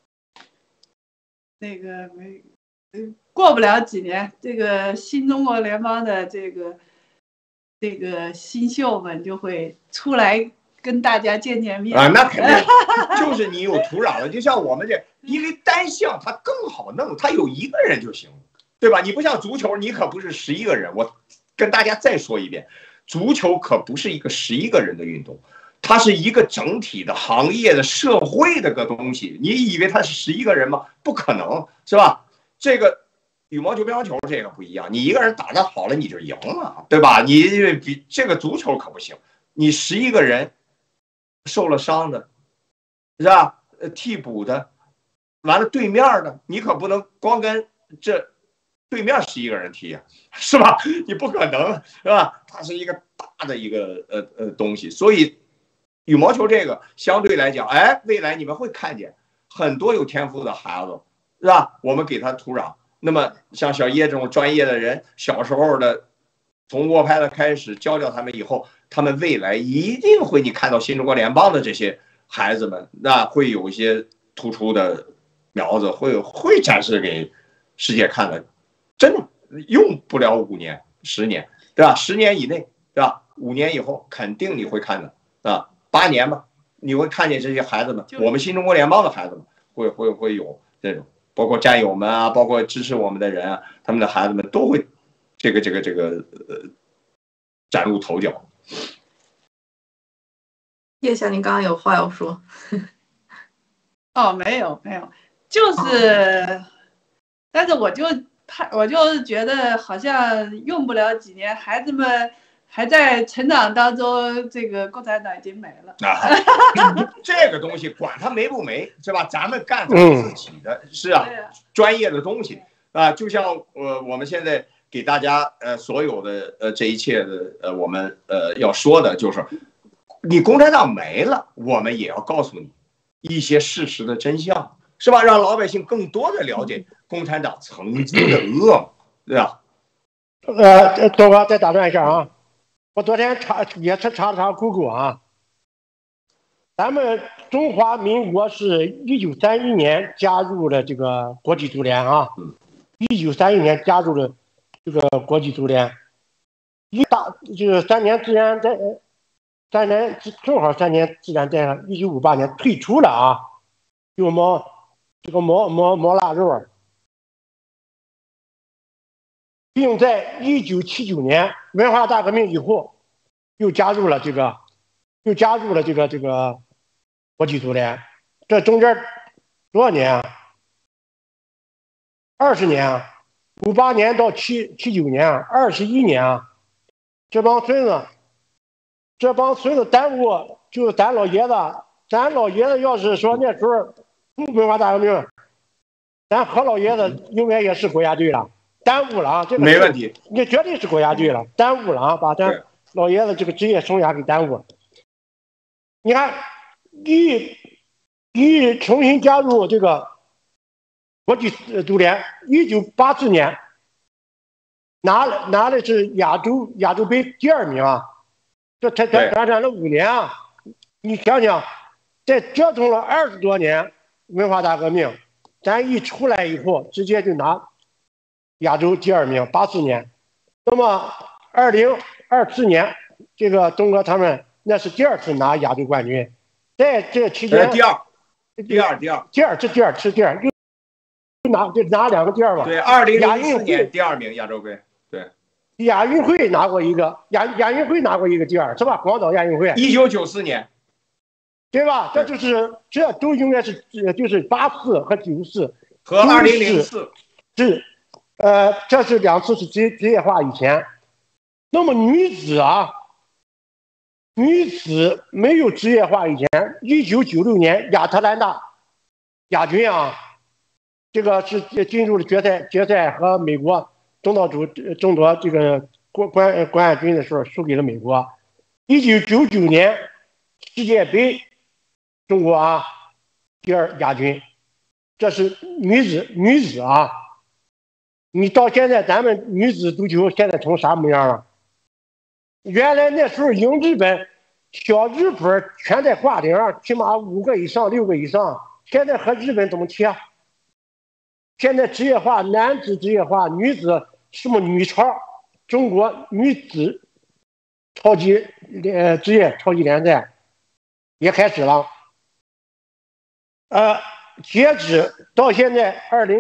那个过不了几年，这个新中国联邦的这个新秀们就会出来跟大家见面啊，那肯定就是你有土壤了。就像我们这，因为单项它更好弄，它有一个人就行，对吧？你不像足球，你可不是11个人。我跟大家再说一遍，足球可不是一个11个人的运动。它是一个整体的行业的社会的个东西，你以为它是11个人吗？不可能，是吧？这个羽毛球、乒乓球这个不一样，你一个人打得好了你就赢了，对吧？你比这个足球可不行，你11个人受了伤的，是吧？替补的，完了对面的，你可不能光跟这对面11个人踢呀，是吧？你不可能，是吧？它是一个大的一个东西，所以。羽毛球这个相对来讲，哎，未来你们会看见很多有天赋的孩子，是吧？我们给他土壤。那么像小叶这种专业的人，小时候的从握拍的开始教他们以后，他们未来一定会，你看到新中国联邦的这些孩子们，那会有一些突出的苗子，会展示给世界看的。真的用不了5年、10年，对吧？10年以内，对吧？5年以后肯定你会看的啊。8年吧，你会看见这些孩子们，我们新中国联邦的孩子们会有这种，包括战友们啊，包括支持我们的人啊，他们的孩子们都会这个崭露头角。 叶夏，你刚刚有话要说？ 哦，没有，就是，但是我就觉得好像用不了几年，孩子们。还在成长当中，这个共产党已经没了啊！这个东西管它没不没，是吧？咱们干咱们自己的，是啊，专业的东西啊。就像我们现在给大家所有的这一切的我们要说的就是，你共产党没了，我们也要告诉你一些事实的真相，是吧？让老百姓更多的了解共产党曾经的恶，对吧？ 东哥再打断一下啊。我昨天也查 Google 啊，咱们中华民国是1931年加入了这个国际足联啊，1931年加入了这个国际足联，就是3年自然灾，3年正好3年自然灾害，1958年退出了啊，就毛腊肉，并在1979年文化大革命以后，又加入了这个国际足联。这中间多少年啊？20年啊，58年到79年啊，21年啊。这帮孙子耽误，就是咱老爷子要是说那时候不文化大革命，咱何老爷子应该也是国家队了。耽误了啊，这个没问题， 这绝对是国家队了，耽误了啊，把咱老爷子这个职业生涯给耽误了。你看，一重新加入这个国际足联，1984年拿的是亚洲杯第2名啊，这才短短了5年啊！你想想，在折腾了20多年文化大革命，咱一出来以后，直接就拿亚洲第2名，84年。那么2024年，这个东哥他们那是第2次拿亚洲冠军，在这期间第二， 就拿2个第2吧。 对，2004年第2名亚洲杯，对。 亚运会拿过一个亚运会拿过一个第2，是吧？广岛亚运会 1994年， 对吧？这都应该是就是84和94 和2004 是这是2次是职业化以前。那么女子没有职业化以前，1996年亚特兰大亚军啊，这个是进入了决赛和美国争夺这个冠军的时候输给了美国。1999年世界杯，中国第2亚军，这是女子啊。你到现在咱们女子足球现在成啥模样了？原来那时候赢日本，小日本全在挂顶上，起码5个以上6个以上。现在和日本怎么踢啊？现在职业化，男子职业化，女子什么女超，中国女子职业超级联赛也开始了。截止到现在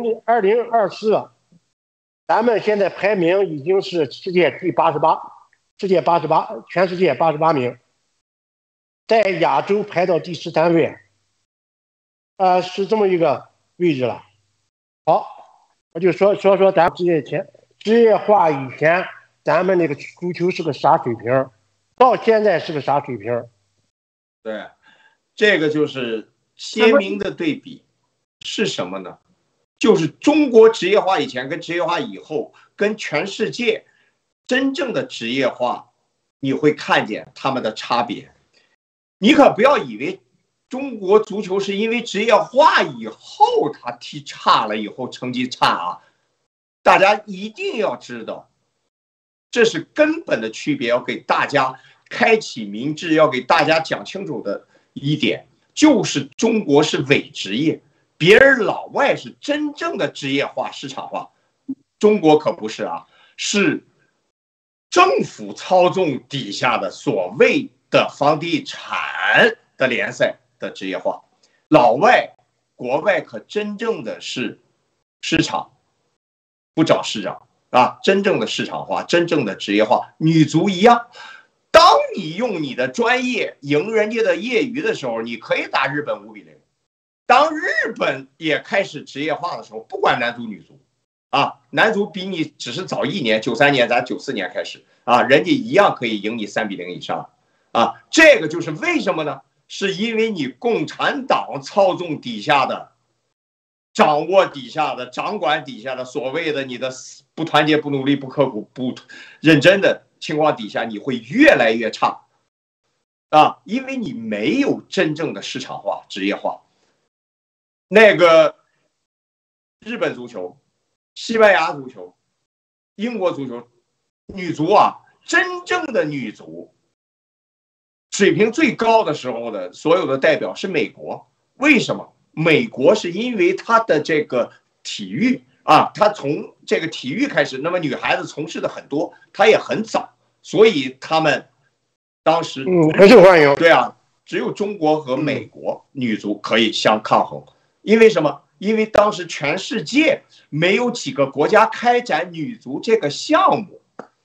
2024，咱们现在排名已经是世界第88，全世界88名，在亚洲排到第13位，是这么一个位置了。好，我就说咱职业化以前，咱们那个足球是个啥水平，到现在是个啥水平？ 对，这个就是鲜明的对比是什么呢？就是中国职业化以前跟职业化以后，跟全世界真正的职业化，你会看见他们的差别。你可不要以为中国足球是因为职业化以后他踢差了以后成绩差啊！大家一定要知道，这是根本的区别，要给大家开启明智，要给大家讲清楚的一点，就是中国是伪职业，别人老外是真正的职业化、市场化，中国可不是啊，是政府操纵底下的所谓的房地产的联赛的职业化。国外可真正的是市场，不找市长啊，真正的市场化，真正的职业化。女足一样，当你用你的专业赢人家的业余的时候，你可以打日本5-0。当日本也开始职业化的时候，不管男足女足啊，男足比你只是早1年，93年咱94年开始啊，人家一样可以赢你3-0以上啊。这个就是为什么呢？是因为你共产党操纵底下的、掌握底下的、掌管底下的所谓的你的不团结、不努力、不刻苦、不认真的情况底下，你会越来越差啊，因为你没有真正的市场化、职业化。那个日本足球、西班牙足球、英国足球、女足啊，真正的女足水平最高的时候的所有的代表是美国。为什么？美国是因为它的这个体育啊，它从这个体育开始，那么女孩子从事的很多，它也很早，所以他们当时很受欢迎。 对啊，只有中国和美国女足可以相抗衡。因为什么？因为当时全世界没有几个国家开展女足这个项目。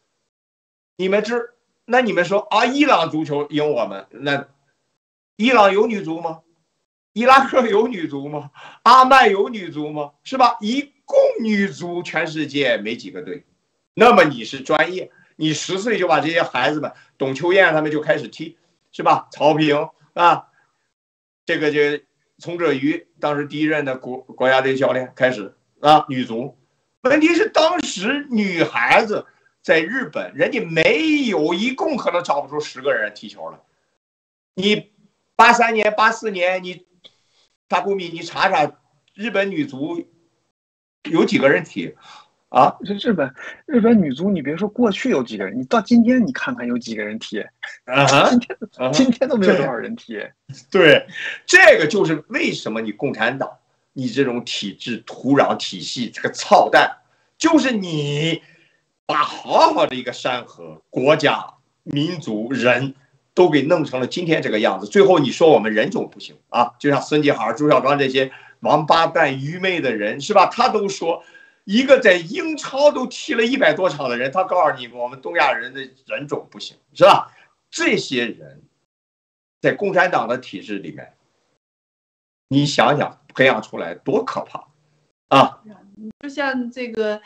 那你们说啊，伊朗足球赢我们，那伊朗有女足吗？伊拉克有女足吗？阿曼有女足吗？是吧？一共女足全世界没几个队。那么你是专业，你10岁就把这些孩子们，董秋燕他们就开始踢，是吧？曹平啊，这个丛哲瑜当时第1任的国家队教练开始啊，女足。问题是当时女孩子在日本，人家没有，一共可能找不出10个人踢球了。你83年、84年，大谷米，你查查日本女足有几个人踢啊？ 日本女足，你别说过去有几个人，你到今天你看看有几个人踢，今天都没有多少人踢。 对，这个就是为什么你共产党，你这种体制、土壤、体系，这个操蛋，就是你把好好的一个山河、国家、民族、人都给弄成了今天这个样子。最后你说我们人种不行啊，就像孙继海、朱小庄这些王八蛋、愚昧的人，是吧？他都说一个在英超都踢了100多场的人，他告诉你我们东亚人的人种不行，是吧？这些人在共产党的体制里面，你想想培养出来多可怕啊！ 就像这个，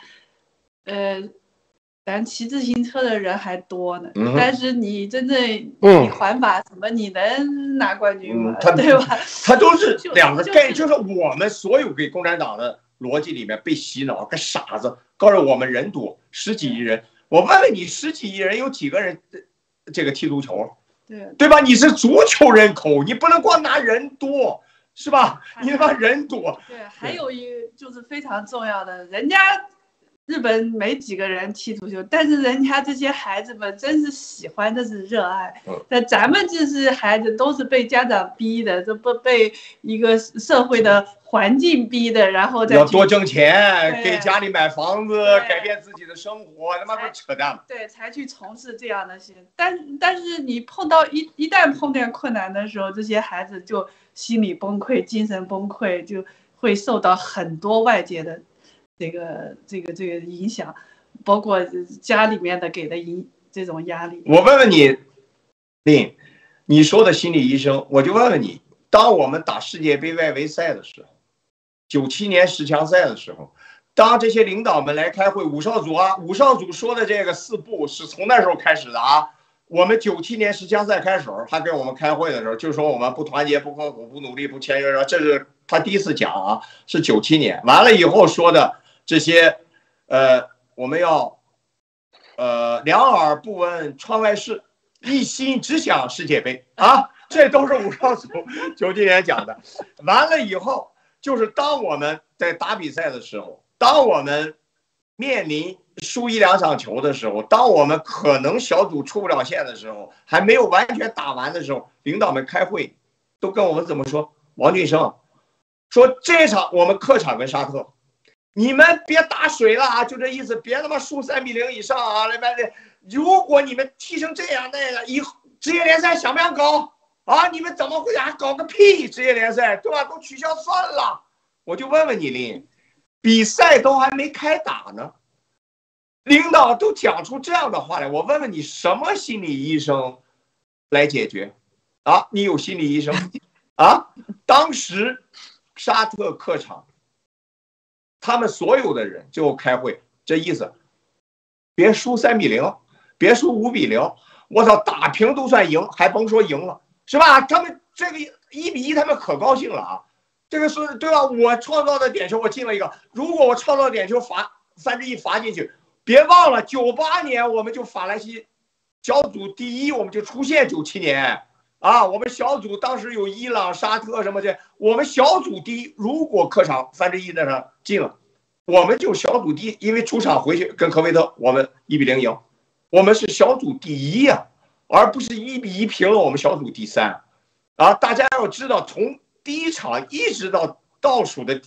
咱骑自行车的人还多呢，但是你真正你环法什么，你能拿冠军吗？对吧？ 他都是两个概念，就是我们所有给共产党的逻辑里面被洗脑，跟傻子告诉我们人多10几亿人，我问问你，10几亿人有几个人这个踢足球？对吧？你是足球人口，你不能光拿人多，是吧？你他妈人多。 对，还有一个就是非常重要的，人家日本没几个人踢足球，但是人家这些孩子们真是喜欢，这是热爱。那咱们这些孩子都是被家长逼的，这不被一个社会的环境逼的，然后再要多挣钱，给家里买房子，改变自己的生活，他妈不扯淡吗？ 对，才去从事这样的事。但是你碰到一旦碰见困难的时候，这些孩子就心理崩溃、精神崩溃，就会受到很多外界的这个影响，包括家里面的给的这种压力。 我问问你，林，你说的心理医生，我就问问你，当我们打世界杯外围赛的时候，97年10强赛的时候，当这些领导们来开会，五少主说的这个4不是从那时候开始的啊。我们97年10强赛开始，他跟我们开会的时候就说我们不团结、不刻苦、不努力、不签约，这是他第一次讲啊，是97年。完了以后说的这些，我们要两耳不闻窗外事，一心只想世界杯啊，这都是五少主97年讲的。完了以后，就是当我们在打比赛的时候，当我们面临输1、2场球的时候，当我们可能小组出不了线的时候，还没有完全打完的时候，领导们开会都跟我们怎么说？王俊生说这场我们客场跟沙特，你们别打水了啊，就这意思，别他妈输3比0以上啊！如果你们踢成这样那个，以后职业联赛想不想搞啊？你们怎么会还搞个屁职业联赛，对吧？都取消算了。我就问问你林，比赛都还没开打呢，领导都讲出这样的话来，我问问你，什么心理医生来解决啊？你有心理医生啊？当时沙特客场，他们所有的人最后开会，这意思，别输3比0，别输5比0，我操，打平都算赢，还甭说赢了，是吧？他们这个1比1，他们可高兴了啊！这个是对吧？我创造的点球我进了一个，如果我创造点球1/3罚进去，别忘了98年我们就法兰西小组第1，我们就出现97年啊，我们小组当时有伊朗、沙特什么的，我们小组第1，如果客场1/3那上进了，我们就小组第1，因为主场回去跟科威特我们1比0赢，我们是小组第1呀，而不是1比1平了我们小组第3啊！大家要知道，从第1场一直到倒数的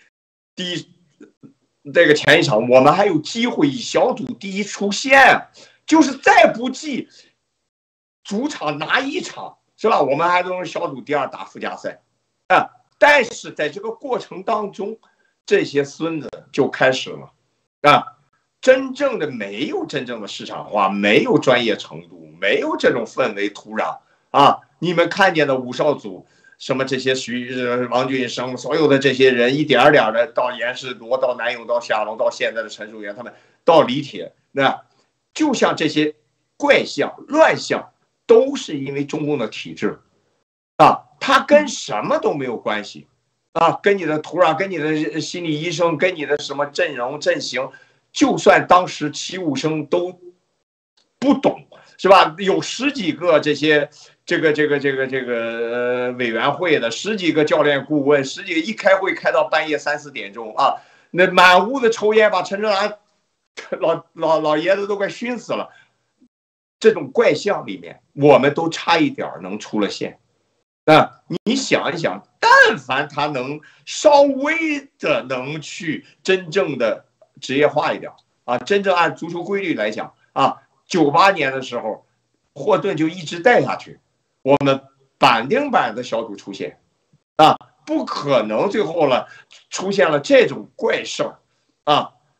这个前一场，我们还有机会以小组第1出现，就是再不济主场拿1场，是吧？我们还都是小组第2打附加赛啊！但是在这个过程当中，这些孙子就开始了啊！真正的没有真正的市场化，没有专业程度，没有这种氛围土壤啊！你们看见的五少组。什么这些王俊生，所有的这些人一点点的到严世铎，到南勇，到夏龙，到现在的陈树元，他们到李铁，那就像这些怪象、乱象，都是因为中共的体制啊，它跟什么都没有关系啊，跟你的土壤、跟你的心理医生、跟你的什么阵容阵型，就算当时齐武生都不懂，是吧？有10几个这些。这个委员会的10几个教练顾问，10几个一开会开到半夜3、4点钟啊，那满屋子抽烟，把陈正南老爷子都快熏死了。这种怪象里面，我们都差一点能出了线啊！你想一想，但凡他能稍微的能去真正的职业化一点啊，真正按足球规律来讲啊，98年的时候，霍顿就一直带下去。我们板钉板的小组出现啊，不可能最后了出现了这种怪事儿啊！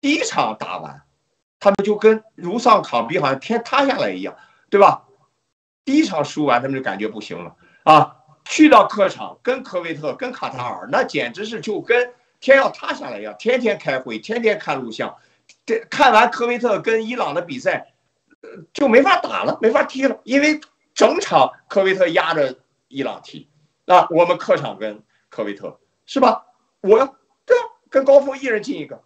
第一场打完，他们就跟如丧考妣，好像天塌下来一样，对吧？第一场输完，他们就感觉不行了啊！去到客场跟科威特、跟卡塔尔，那简直是就跟天要塌下来一样，天天开会，天天看录像。看完科威特跟伊朗的比赛，就没法打了，没法踢了，因为整场科威特压着伊朗踢，那我们客场跟科威特是吧？对啊，跟高峰一人进一个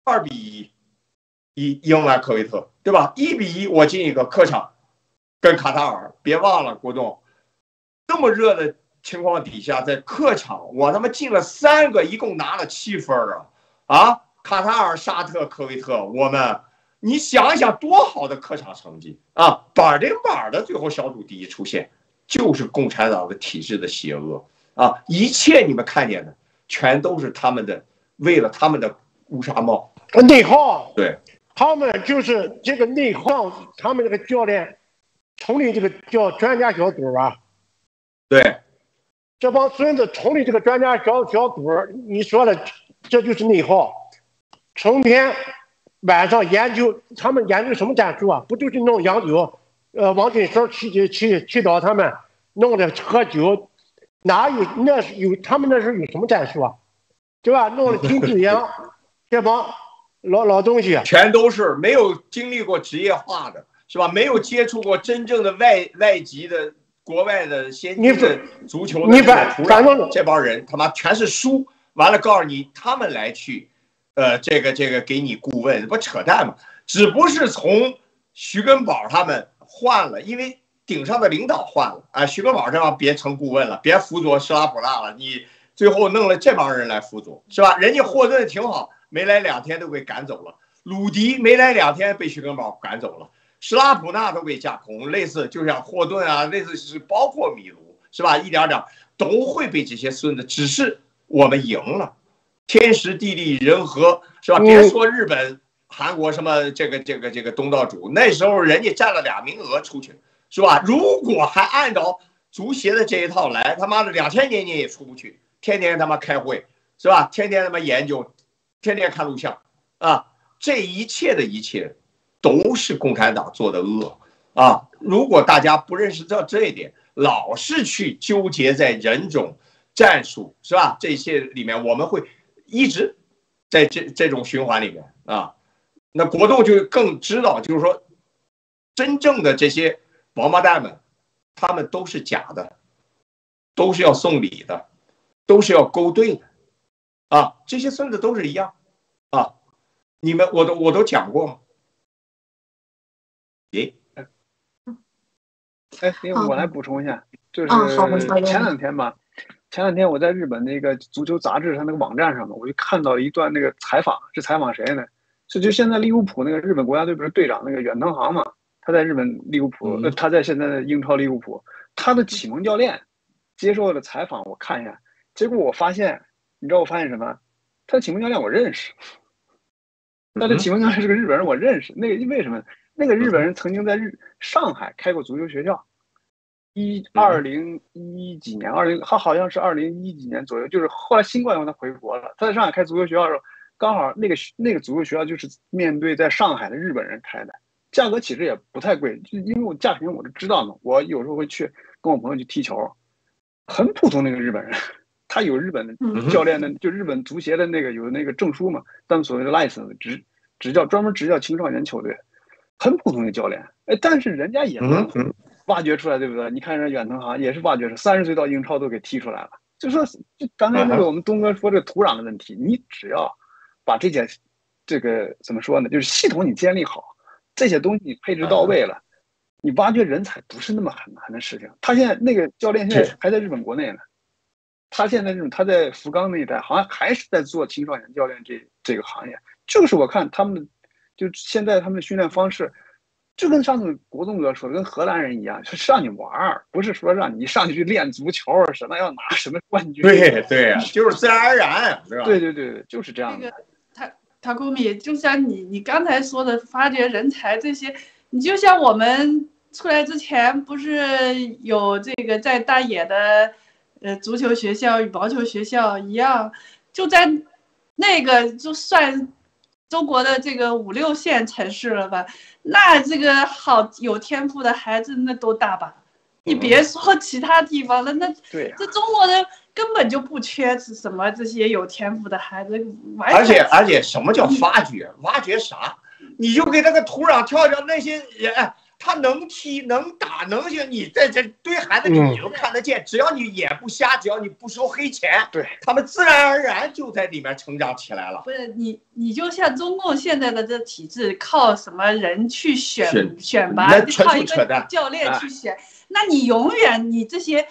，2-1赢完科威特，对吧？1-1我进一个客场跟卡塔尔，别忘了国栋，这么热的情况底下，在客场我他妈进了3个，一共拿了7分啊！卡塔尔、沙特、科威特，我们你想一想多好的客场成绩啊！板顶板的最后小组第一出现，就是共产党的体制的邪恶啊！一切你们看见的，全都是他们的为了他们的乌纱帽内耗。 对， 他们就是这个内耗，他们这个教练成立这个叫专家小组啊。 对， 这帮孙子成立这个专家小组，你说了，这就是内耗。成天晚上研究，他们研究什么战术啊？不就是弄洋酒，王俊生去找他们弄着喝酒，哪有那是有他们那时候有什么战术啊？对吧？弄了金志扬这帮老东西， 全都是没有经历过职业化的，是吧？没有接触过真正的外籍的国外的先进的足球的反正这帮人他妈全是输，完了告诉你他们来去。这个给你顾问，不扯淡吗？只不过是从徐根宝他们换了，因为顶上的领导换了啊。徐根宝这帮别成顾问了，别辅佐施拉普纳了，你最后弄了这帮人来辅佐，是吧？人家霍顿挺好，没来2天都给赶走了，鲁迪没来2天被徐根宝赶走了，施拉普纳都给架空，类似就像霍顿啊，类似是包括米卢，是吧？一点点都会被这些孙子，只是我们赢了。天时地利人和，是吧？别说日本、韩国什么这个东道主，那时候人家占了2名额出去，是吧？如果还按照足协的这一套来，他妈的2000年也出不去，天天他妈开会，是吧？天天他妈研究，天天看录像啊！这一切的一切，都是共产党做的恶啊！如果大家不认识到这一点，老是去纠结在人种、战术，是吧？这些里面我们会。一直在这种循环里面啊，那国栋就更知道，就是说，真正的这些王八蛋们，他们都是假的，都是要送礼的，都是要勾兑的，啊，这些孙子都是一样，啊，你们我都讲过吗？ 我来补充一下，就是前2天吧。前2天我在日本那个足球杂志上那个网站上呢，我就看到一段那个采访，是采访谁呢？就现在利物浦那个日本国家队不是队长那个远藤航嘛？他在日本利物浦，他在现在的英超利物浦，他的启蒙教练接受了采访，我看一下，结果我发现，你知道我发现什么？他的启蒙教练我认识，他的启蒙教练是个日本人，我认识。那个为什么？那个日本人曾经在上海开过足球学校。2010几年，他好像是2010几年左右，就是后来新冠以后他回国了。他在上海开足球学校的时候，刚好那个足球学校就是面对在上海的日本人开的，价格其实也不太贵，就因为我价钱我就知道嘛。我有时候会去跟我朋友去踢球，很普通那个日本人，他有日本的教练的，就日本足协的那个有那个证书嘛，他们所谓的 license 专门执教青少年球队，很普通的教练，但是人家也能挖掘出来，对不对？你看人远藤航也是挖掘出，30岁到英超都给踢出来了。就说就刚才那个我们东哥说这个土壤的问题，你只要把这个怎么说呢？就是系统你建立好，这些东西你配置到位了，你挖掘人才不是那么很难的事情。他现在那个教练现在还在日本国内呢，他现在他在福冈那一带好像还是在做青少年教练这个行业。就是我看他们就现在他们的训练方式。就跟上次国栋哥说的，跟荷兰人一样，是让你玩儿，不是说让你上去练足球什么要拿什么冠军。 对，就是自然而然，是吧？ 对，就是这样的。 塔库米，就像你刚才说的，发掘人才这些，你就像我们出来之前不是有这个在大野的足球学校、羽毛球学校一样，就在那个就算中国的这个5、6线城市了吧？那这个好有天赋的孩子那都大把，你别说其他地方了，那这中国人根本就不缺什么这些有天赋的孩子。 而且什么叫发掘？挖掘啥？你就给那个土壤跳跳那些人。他能踢能打能行，你在这堆孩子里你都看得见，只要你眼不瞎，只要你不收黑钱， 对， 他们自然而然就在里面成长起来了。 不是你就像中共现在的这体制，靠什么人去选拔，靠一个教练去选，那你永远你这些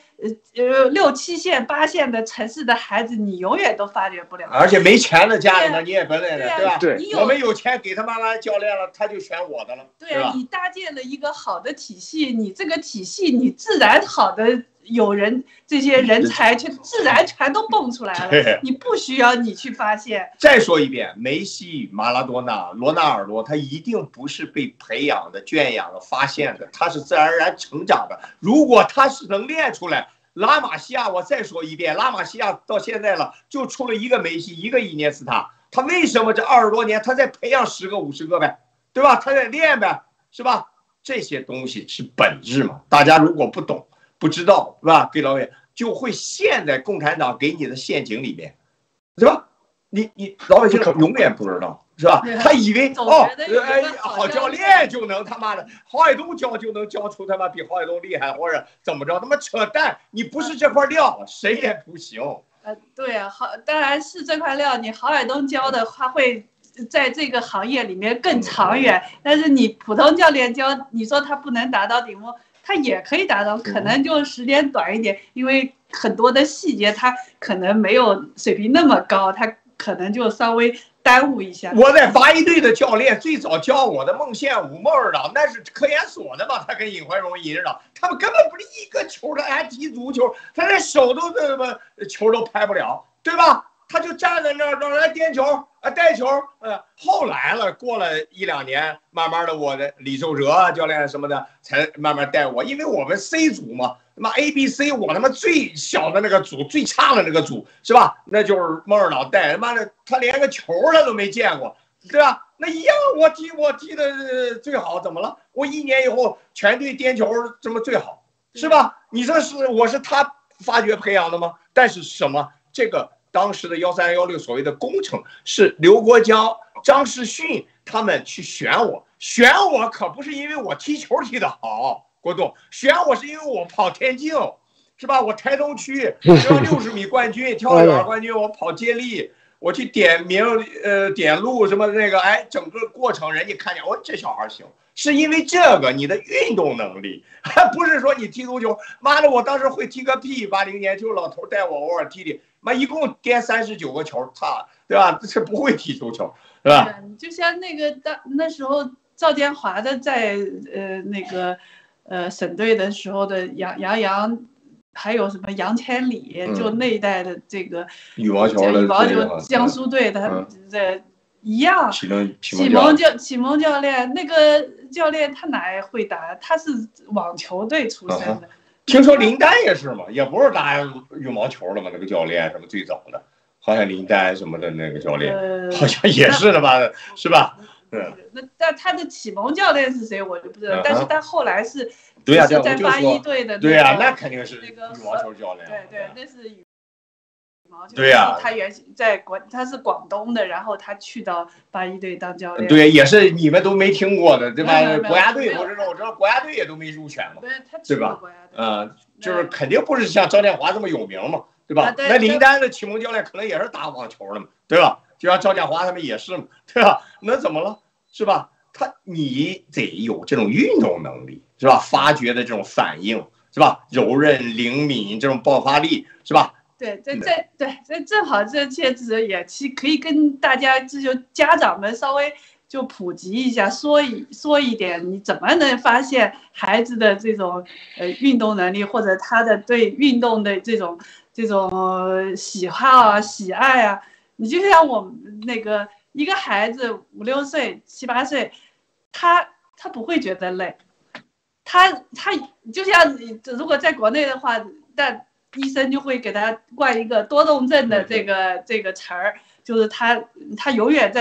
6、7线、8线的城市的孩子，你永远都发掘不了。 而且没钱的家里呢，你也不累的，对吧？ 对， 我们有钱给他妈妈教练了，他就选我的了。 对啊，你搭建了一个好的体系，你这个体系你自然好的有人这些人才自然全都蹦出来了，你不需要你去发现。 再说一遍，梅西、马拉多纳、罗纳尔多，他一定不是被培养的、圈养的、发现的，他是自然而然成长的。如果他是能练出来，拉玛西亚，我再说一遍，拉玛西亚到现在了，就出了一个梅西，一个伊涅斯塔，他为什么这20多年他在培养10个、50个呗，对吧？他在练呗，是吧？这些东西是本质嘛。大家如果不懂、不知道，是吧？给老远就会陷在共产党给你的陷阱里面，对吧？你老百姓永远不知道。是吧？他以为好教练就能他妈的郝海东教就能教出他妈比郝海东厉害，或者怎么着？他妈扯淡！你不是这块料，谁也不行。 对啊，当然是这块料。你郝海东教的，他会在这个行业里面更长远。但是你普通教练教，你说他不能达到顶峰，他也可以达到，可能就时间短一点，因为很多的细节他可能没有水平那么高，他可能就稍微耽误一下。 我在八一队的教练最早教我的孟宪武、孟二郎，那是科研所的嘛，他跟尹怀荣、尹指导，他们根本不是一个球的，还踢足球，他连手都这么球都拍不了，对吧？他就站在那儿让人颠球带球，后来了，过了1、2年，慢慢的我的李寿哲教练什么的才慢慢带我，因为我们 C 组嘛，他妈 A、B、C， 我他妈最小的那个组，最差的那个组是吧？那就是孟二郎带，他妈的他连个球他都没见过，对吧？那一样我踢的最好，怎么了？我1年以后全队颠球这么最好，是吧？你说我是他发掘培养的吗？但是什么这个？当时的13、16所谓的工程是刘国江、张世勋他们去选我可不是因为我踢球踢得好，国栋选我是因为我跑田径，是吧？我台东区60米冠军、跳远冠军，我跑接力，我去点名点路什么那个，整个过程人家看见这小孩行，是因为这个你的运动能力，还不是说你踢足球。妈的，我当时会踢个屁！80年就老头带我偶尔踢，妈一共颠39个球，对吧？这不会踢足球，是吧？ 就像那时候赵建华的在那个省队的时候的杨。还有什么杨千里，就那一代的这个羽毛球江苏队的这一样。启蒙教练，那个教练他哪会打？他是网球队出身的。 听说林丹也是嘛，也不是打羽毛球的嘛，那个教练什么最早的，好像林丹什么的那个教练，好像也是的吧，是吧？ 那他的启蒙教练是谁我就不知道，但是他后来是。 对呀， 在81队的对呀，那肯定是羽毛球教练。 对，那是羽毛球。 对呀， 他原他是广东的，然后他去到81队当教练。 对，也是你们都没听过的，对吧？国家队我知道国家队也都没入选嘛，对吧？就是肯定不是像张建华这么有名嘛，对吧？那林丹的启蒙教练可能也是打网球的嘛，对吧？就像赵建华他们也是嘛，对吧？那怎么了，是吧？你得有这种运动能力，是吧？发掘的这种反应，是吧？柔韧灵敏这种爆发力，是吧？ 对，正好这些也可以跟大家就家长们稍微就普及一下，说一点，你怎么能发现孩子的这种运动能力，或者他的对运动的这种喜好啊、喜爱啊？你就像我们那个一个孩子5、6岁、7、8岁。他不会觉得累，他就像如果在国内的话，但医生就会给他冠一个多动症的这个词儿，就是他永远在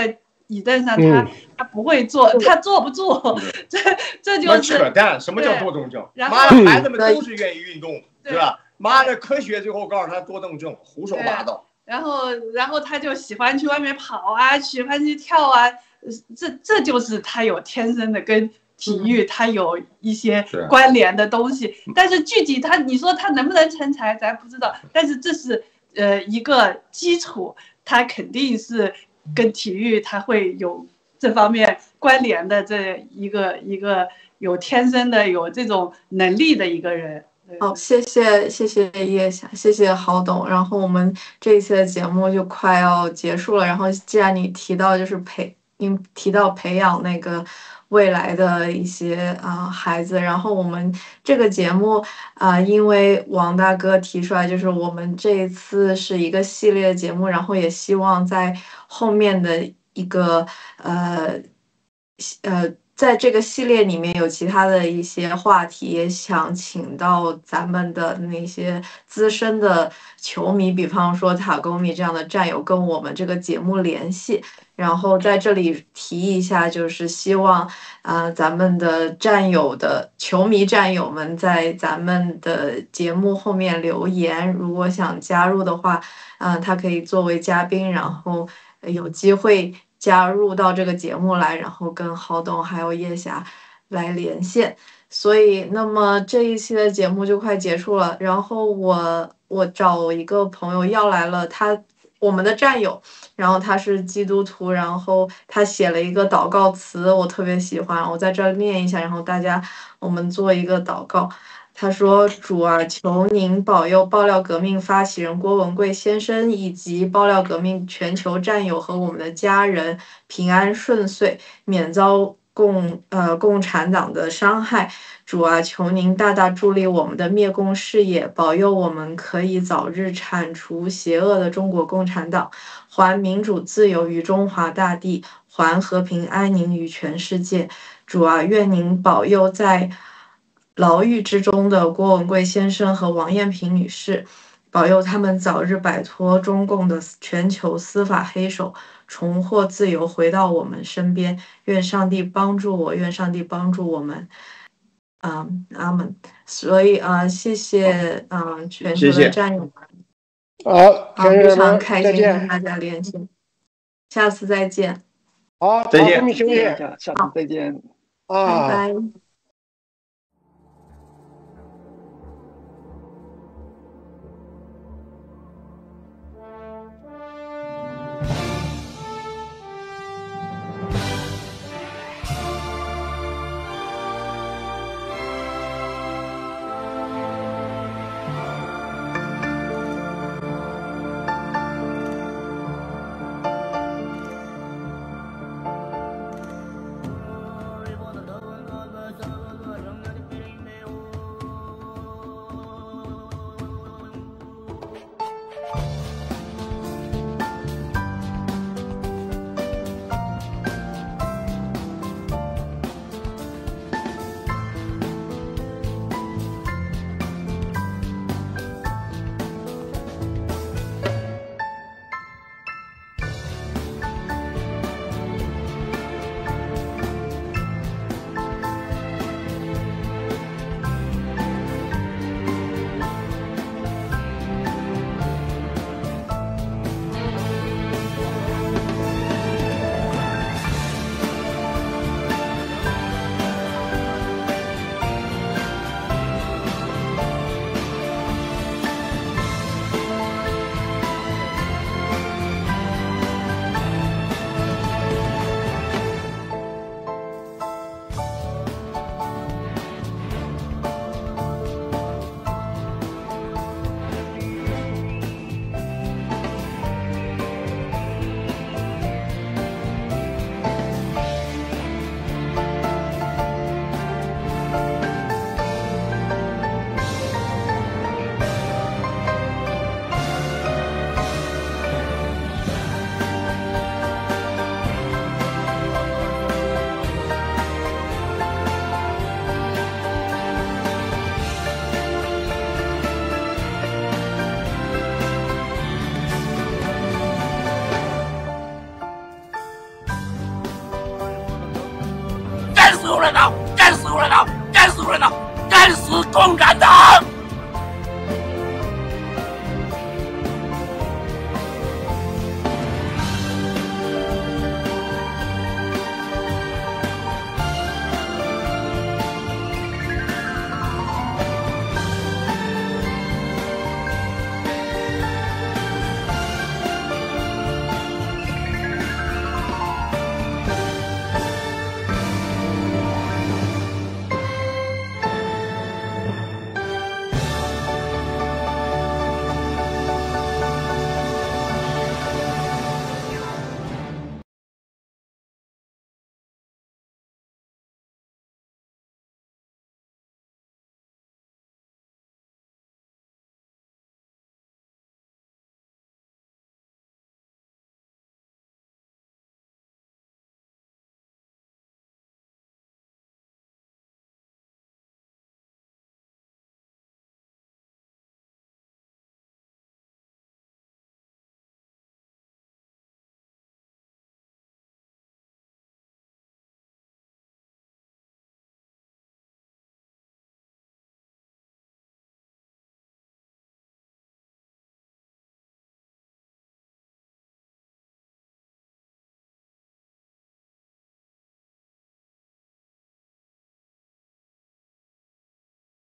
椅凳上，他不会坐，他坐不住，这就是扯淡。什么叫多动症？妈的，孩子们都是愿意运动，对吧？妈的，科学最后告诉他多动症，胡说八道。 然后他就喜欢去外面跑啊，喜欢去跳啊，这就是他有天生的跟体育他有一些关联的东西。但是具体你说他能不能成才，咱不知道。但是这是一个基础，他肯定是跟体育他会有这方面关联的这一个有天生的有这种能力的一个人。 好，谢谢叶霞，谢谢郝董。然后我们这一期的节目就快要结束了。然后既然你提到提到培养那个未来的一些孩子，然后我们这个节目因为王大哥提出来，就是我们这一次是一个系列节目，然后也希望在后面的一个在这个系列里面有其他的一些话题，也想请到咱们的那些资深的球迷，比方说塔沟迷这样的战友跟我们这个节目联系，然后在这里提一下，就是希望咱们的球迷战友们在咱们的节目后面留言，如果想加入的话，他可以作为嘉宾，然后有机会加入到这个节目来，然后跟郝董还有叶霞来连线。所以那么这一期的节目就快结束了，然后我找一个朋友要来了我们的战友，然后他是基督徒，然后他写了一个祷告词，我特别喜欢，我在这儿念一下，然后我们做一个祷告。他说：主啊，求您保佑爆料革命发起人郭文贵先生以及爆料革命全球战友和我们的家人平安顺遂，免遭共产党的伤害。主啊，求您大大助力我们的灭共事业，保佑我们可以早日铲除邪恶的中国共产党，还民主自由于中华大地，还和平安宁于全世界。主啊，愿您保佑在牢狱之中的郭文贵先生和王艳萍女士，保佑他们早日摆脱中共的全球司法黑手，重获自由，回到我们身边。愿上帝帮助我，愿上帝帮助我们。阿门。所以谢谢全球的战友们。 好， 非常开心跟大家连线，下次再见。 好， 再见， 下次再见。 拜拜。